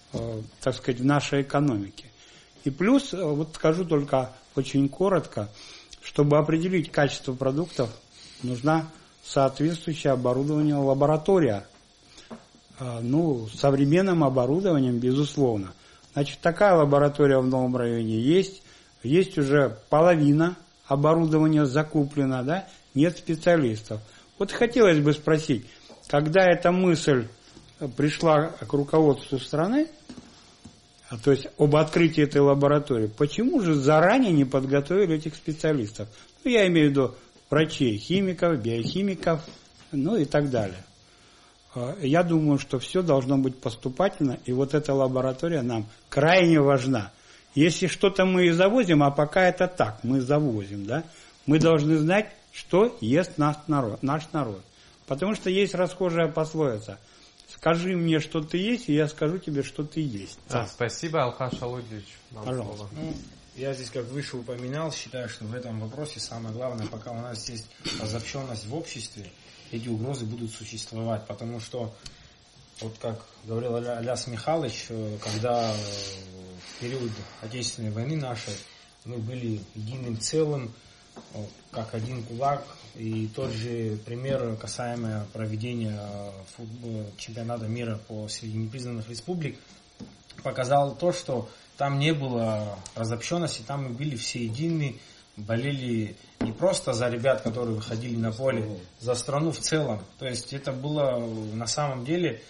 так сказать, в нашей экономике. И плюс, вот скажу только очень коротко, чтобы определить качество продуктов, нужна соответствующее оборудование, лаборатория. Ну, с современным оборудованием, безусловно. Значит, такая лаборатория в новом районе есть. Есть уже половина оборудования закуплена, да? Нет специалистов. Вот хотелось бы спросить, когда эта мысль пришла к руководству страны, то есть об открытии этой лаборатории, почему же заранее не подготовили этих специалистов? Ну, я имею в виду врачей, химиков, биохимиков, ну и так далее. Я думаю, что все должно быть поступательно, и вот эта лаборатория нам крайне важна. Если что-то мы и завозим, а пока это так, мы завозим, да, мы должны знать, что ест наш народ, наш народ. Потому что есть расхожая пословица: скажи мне, что ты есть, и я скажу тебе, что ты есть. А, спасибо, Алхаш Алудович. Пожалуйста. Ну, я здесь, как выше упоминал, считаю, что в этом вопросе самое главное, пока у нас есть разобщенность в обществе, эти угрозы будут существовать. Потому что, вот как говорил Аляс Михайлович, когда в период Отечественной войны нашей мы были единым целым, как один кулак. И тот же пример, касаемо проведения чемпионата мира по среди непризнанных республик, показал то, что там не было разобщенности, там мы были все едины, болели не просто за ребят, которые выходили на поле, за страну в целом. То есть это было на самом деле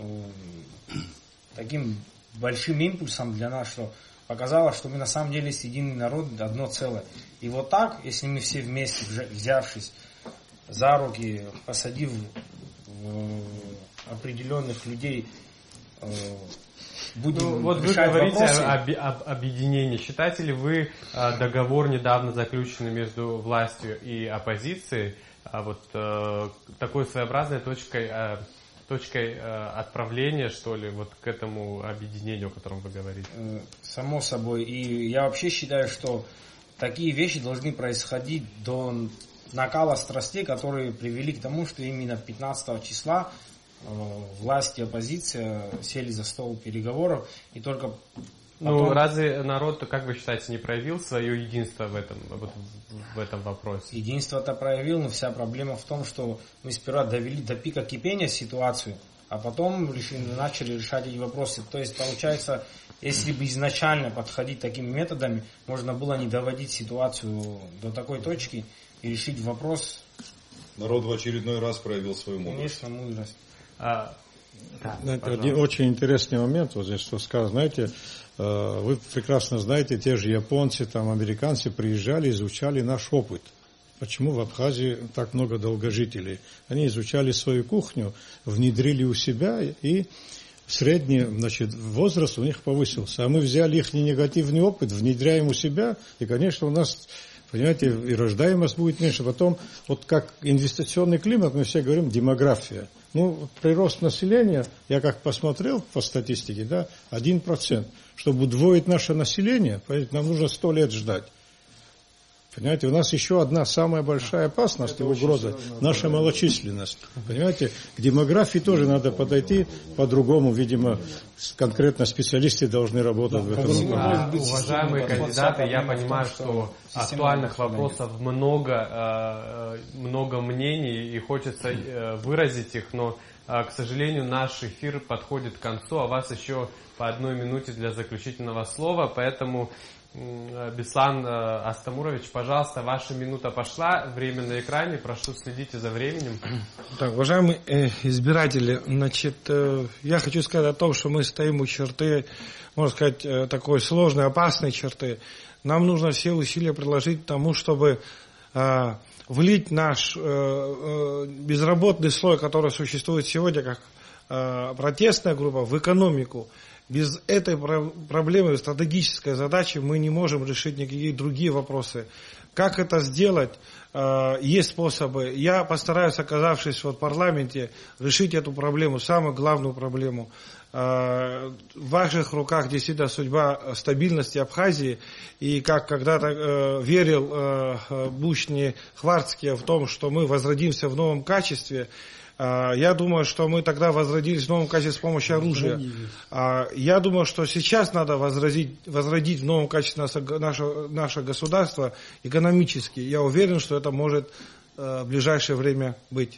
таким большим импульсом для нас, что показало, что мы на самом деле есть единый народ, одно целое. И вот так, если мы все вместе, взявшись за руки, посадив определенных людей, будем ну, вот решать вы говорите вопросы. об, об объединении. Считаете ли вы договор, недавно заключенный между властью и оппозицией, вот такой своеобразной точкой, точкой отправления, что ли, вот к этому объединению, о котором вы говорите? Само собой. И я вообще считаю, что такие вещи должны происходить до накала страстей, которые привели к тому, что именно пятнадцатого числа власть и оппозиция сели за стол переговоров, и только потом... Ну, разве народ, как вы считаете, не проявил свое единство в этом, вот, в этом вопросе? Единство-то проявил, но вся проблема в том, что мы сперва довели до пика кипения ситуацию, а потом решили, начали решать эти вопросы. То есть, получается, если бы изначально подходить такими методами, можно было не доводить ситуацию до такой точки и решить вопрос. Народ в очередной раз проявил свою мудрость. Конечно, мудрость. А, да, знаете, один очень интересный момент вот здесь, что сказано. Знаете, вы прекрасно знаете, те же японцы, там, американцы приезжали, изучали наш опыт. Почему в Абхазии так много долгожителей? Они изучали свою кухню, внедрили у себя, и средний, значит, возраст у них повысился. А мы взяли их негативный опыт, внедряем у себя, и, конечно, у нас, понимаете, и рождаемость будет меньше. Потом, вот как инвестиционный климат, мы все говорим, демография. Ну, прирост населения, я как посмотрел по статистике, да, один процент. Чтобы удвоить наше население, нам нужно сто лет ждать. Понимаете, у нас еще одна самая большая опасность и угроза – наша малочисленность. Понимаете, к демографии тоже надо подойти по-другому, видимо, конкретно специалисты должны работать в этом. А, уважаемые кандидаты, я понимаю, что актуальных вопросов много, много мнений, и хочется выразить их, но, к сожалению, наш эфир подходит к концу, а у вас еще по одной минуте для заключительного слова, поэтому... Беслан Астамурович, пожалуйста, ваша минута пошла, время на экране, прошу, следите за временем. Так, уважаемые э, избиратели, значит, э, я хочу сказать о том, что мы стоим у черты, можно сказать, э, такой сложной, опасной черты. Нам нужно все усилия приложить к тому, чтобы э, влить наш э, э, безработный слой, который существует сегодня, как э, протестная группа, в экономику. Без этой проблемы, стратегической задачи мы не можем решить никакие другие вопросы. Как это сделать? Есть способы. Я постараюсь, оказавшись в парламенте, решить эту проблему, самую главную проблему. В ваших руках действительно судьба стабильности Абхазии. И как когда-то верил Бушни Хварцкий в том, что мы возродимся в новом качестве, Я думаю, что мы тогда возродились в новом качестве с помощью оружия. Я думаю, что сейчас надо возродить, возродить в новом качестве наше, наше государство экономически. Я уверен, что это может в ближайшее время быть.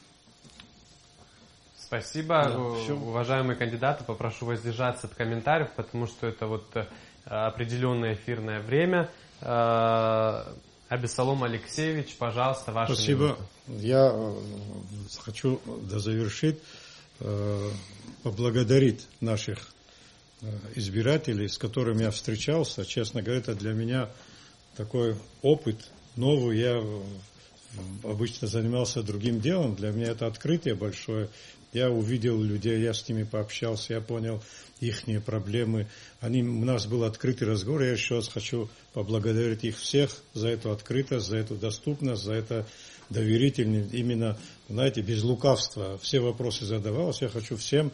Спасибо. Да, уважаемые кандидаты, попрошу воздержаться от комментариев, потому что это вот определенное эфирное время. Абиссалом Алексеевич, пожалуйста, ваша Спасибо. минута. Я хочу завершить, поблагодарить наших избирателей, с которыми я встречался. Честно говоря, это для меня такой опыт новый. Я обычно занимался другим делом. Для меня это открытие большое. Я увидел людей, я с ними пообщался, я понял их проблемы. Они, у нас был открытый разговор. Я еще раз хочу поблагодарить их всех за эту открытость, за эту доступность, за это доверительность. Именно, знаете, без лукавства все вопросы задавалось. Я хочу всем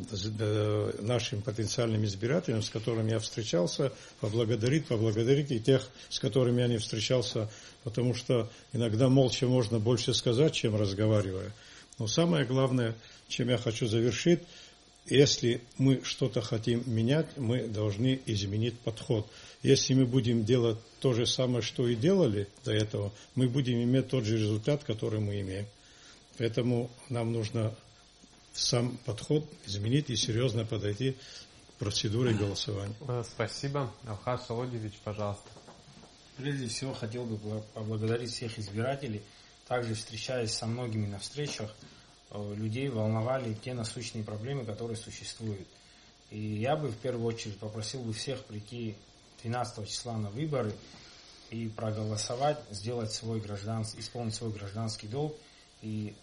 нашим потенциальным избирателям, с которыми я встречался, поблагодарить, поблагодарить и тех, с которыми я не встречался, потому что иногда молча можно больше сказать, чем разговаривая. Но самое главное, чем я хочу завершить, если мы что-то хотим менять, мы должны изменить подход. Если мы будем делать то же самое, что и делали до этого, мы будем иметь тот же результат, который мы имеем. Поэтому нам нужно сам подход изменить и серьезно подойти к процедуре голосования. Спасибо. Алхаз Солодевич, пожалуйста. Прежде всего, хотел бы поблагодарить всех избирателей. Также, встречаясь со многими на встречах, людей волновали те насущные проблемы, которые существуют. И я бы в первую очередь попросил бы всех прийти двенадцатого числа на выборы и проголосовать, сделать свой гражданский, исполнить свой гражданский долг и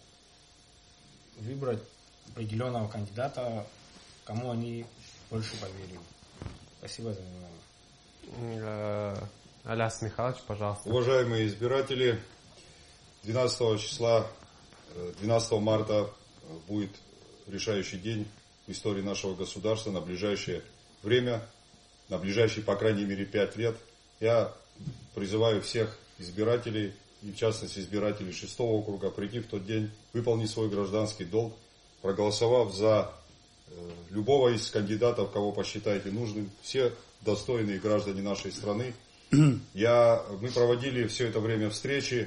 выбрать определенного кандидата, кому они больше поверили. Спасибо за внимание. Аляс Михайлович, пожалуйста. Уважаемые избиратели, двенадцатого числа, двенадцатого марта будет решающий день в истории нашего государства на ближайшее время, на ближайшие, по крайней мере, пять лет. Я призываю всех избирателей, и в частности избирателей шестого округа, прийти в тот день, выполнить свой гражданский долг, проголосовав за любого из кандидатов, кого посчитаете нужным, все достойные граждане нашей страны. Я, мы проводили все это время встречи,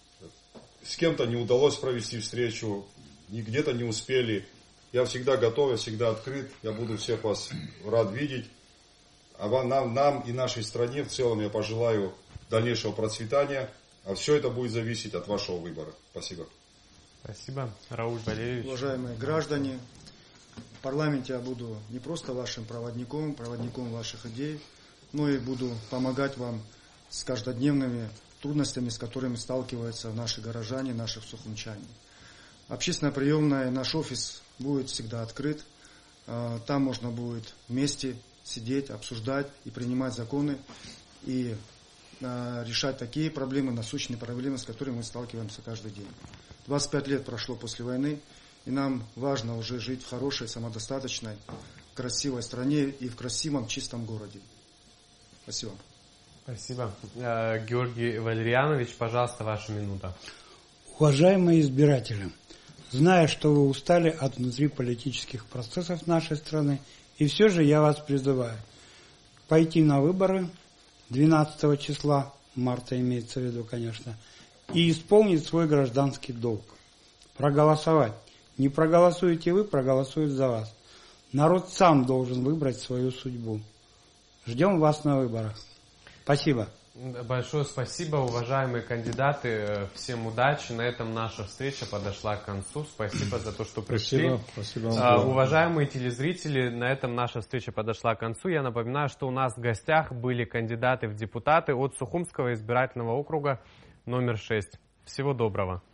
с кем-то не удалось провести встречу, где-то не успели. Я всегда готов, я всегда открыт, я буду всех вас рад видеть. А вам, нам, нам и нашей стране в целом я пожелаю дальнейшего процветания, а все это будет зависеть от вашего выбора. Спасибо. Спасибо. Рауль Валерьевич. Уважаемые граждане, в парламенте я буду не просто вашим проводником, проводником ваших идей, но и буду помогать вам с каждодневными трудностями, с которыми сталкиваются наши горожане, наши сухумчане. Общественная приемная, наш офис будет всегда открыт. Там можно будет вместе сидеть, обсуждать и принимать законы, и решать такие проблемы, насущные проблемы, с которыми мы сталкиваемся каждый день. двадцать пять лет прошло после войны, и нам важно уже жить в хорошей, самодостаточной, красивой стране и в красивом, чистом городе. Спасибо. Спасибо. Георгий Валерьянович, пожалуйста, ваша минута. Уважаемые избиратели, зная, что вы устали от внутриполитических процессов нашей страны, и все же я вас призываю пойти на выборы двенадцатого числа, марта имеется в виду, конечно, и исполнить свой гражданский долг. Проголосовать. Не проголосуете вы, проголосуют за вас. Народ сам должен выбрать свою судьбу. Ждем вас на выборах. Спасибо. Большое спасибо, уважаемые кандидаты. Всем удачи. На этом наша встреча подошла к концу. Спасибо за то, что пришли. Спасибо. Спасибо. Uh, уважаемые телезрители, на этом наша встреча подошла к концу. Я напоминаю, что у нас в гостях были кандидаты в депутаты от Сухумского избирательного округа номер шесть. Всего доброго.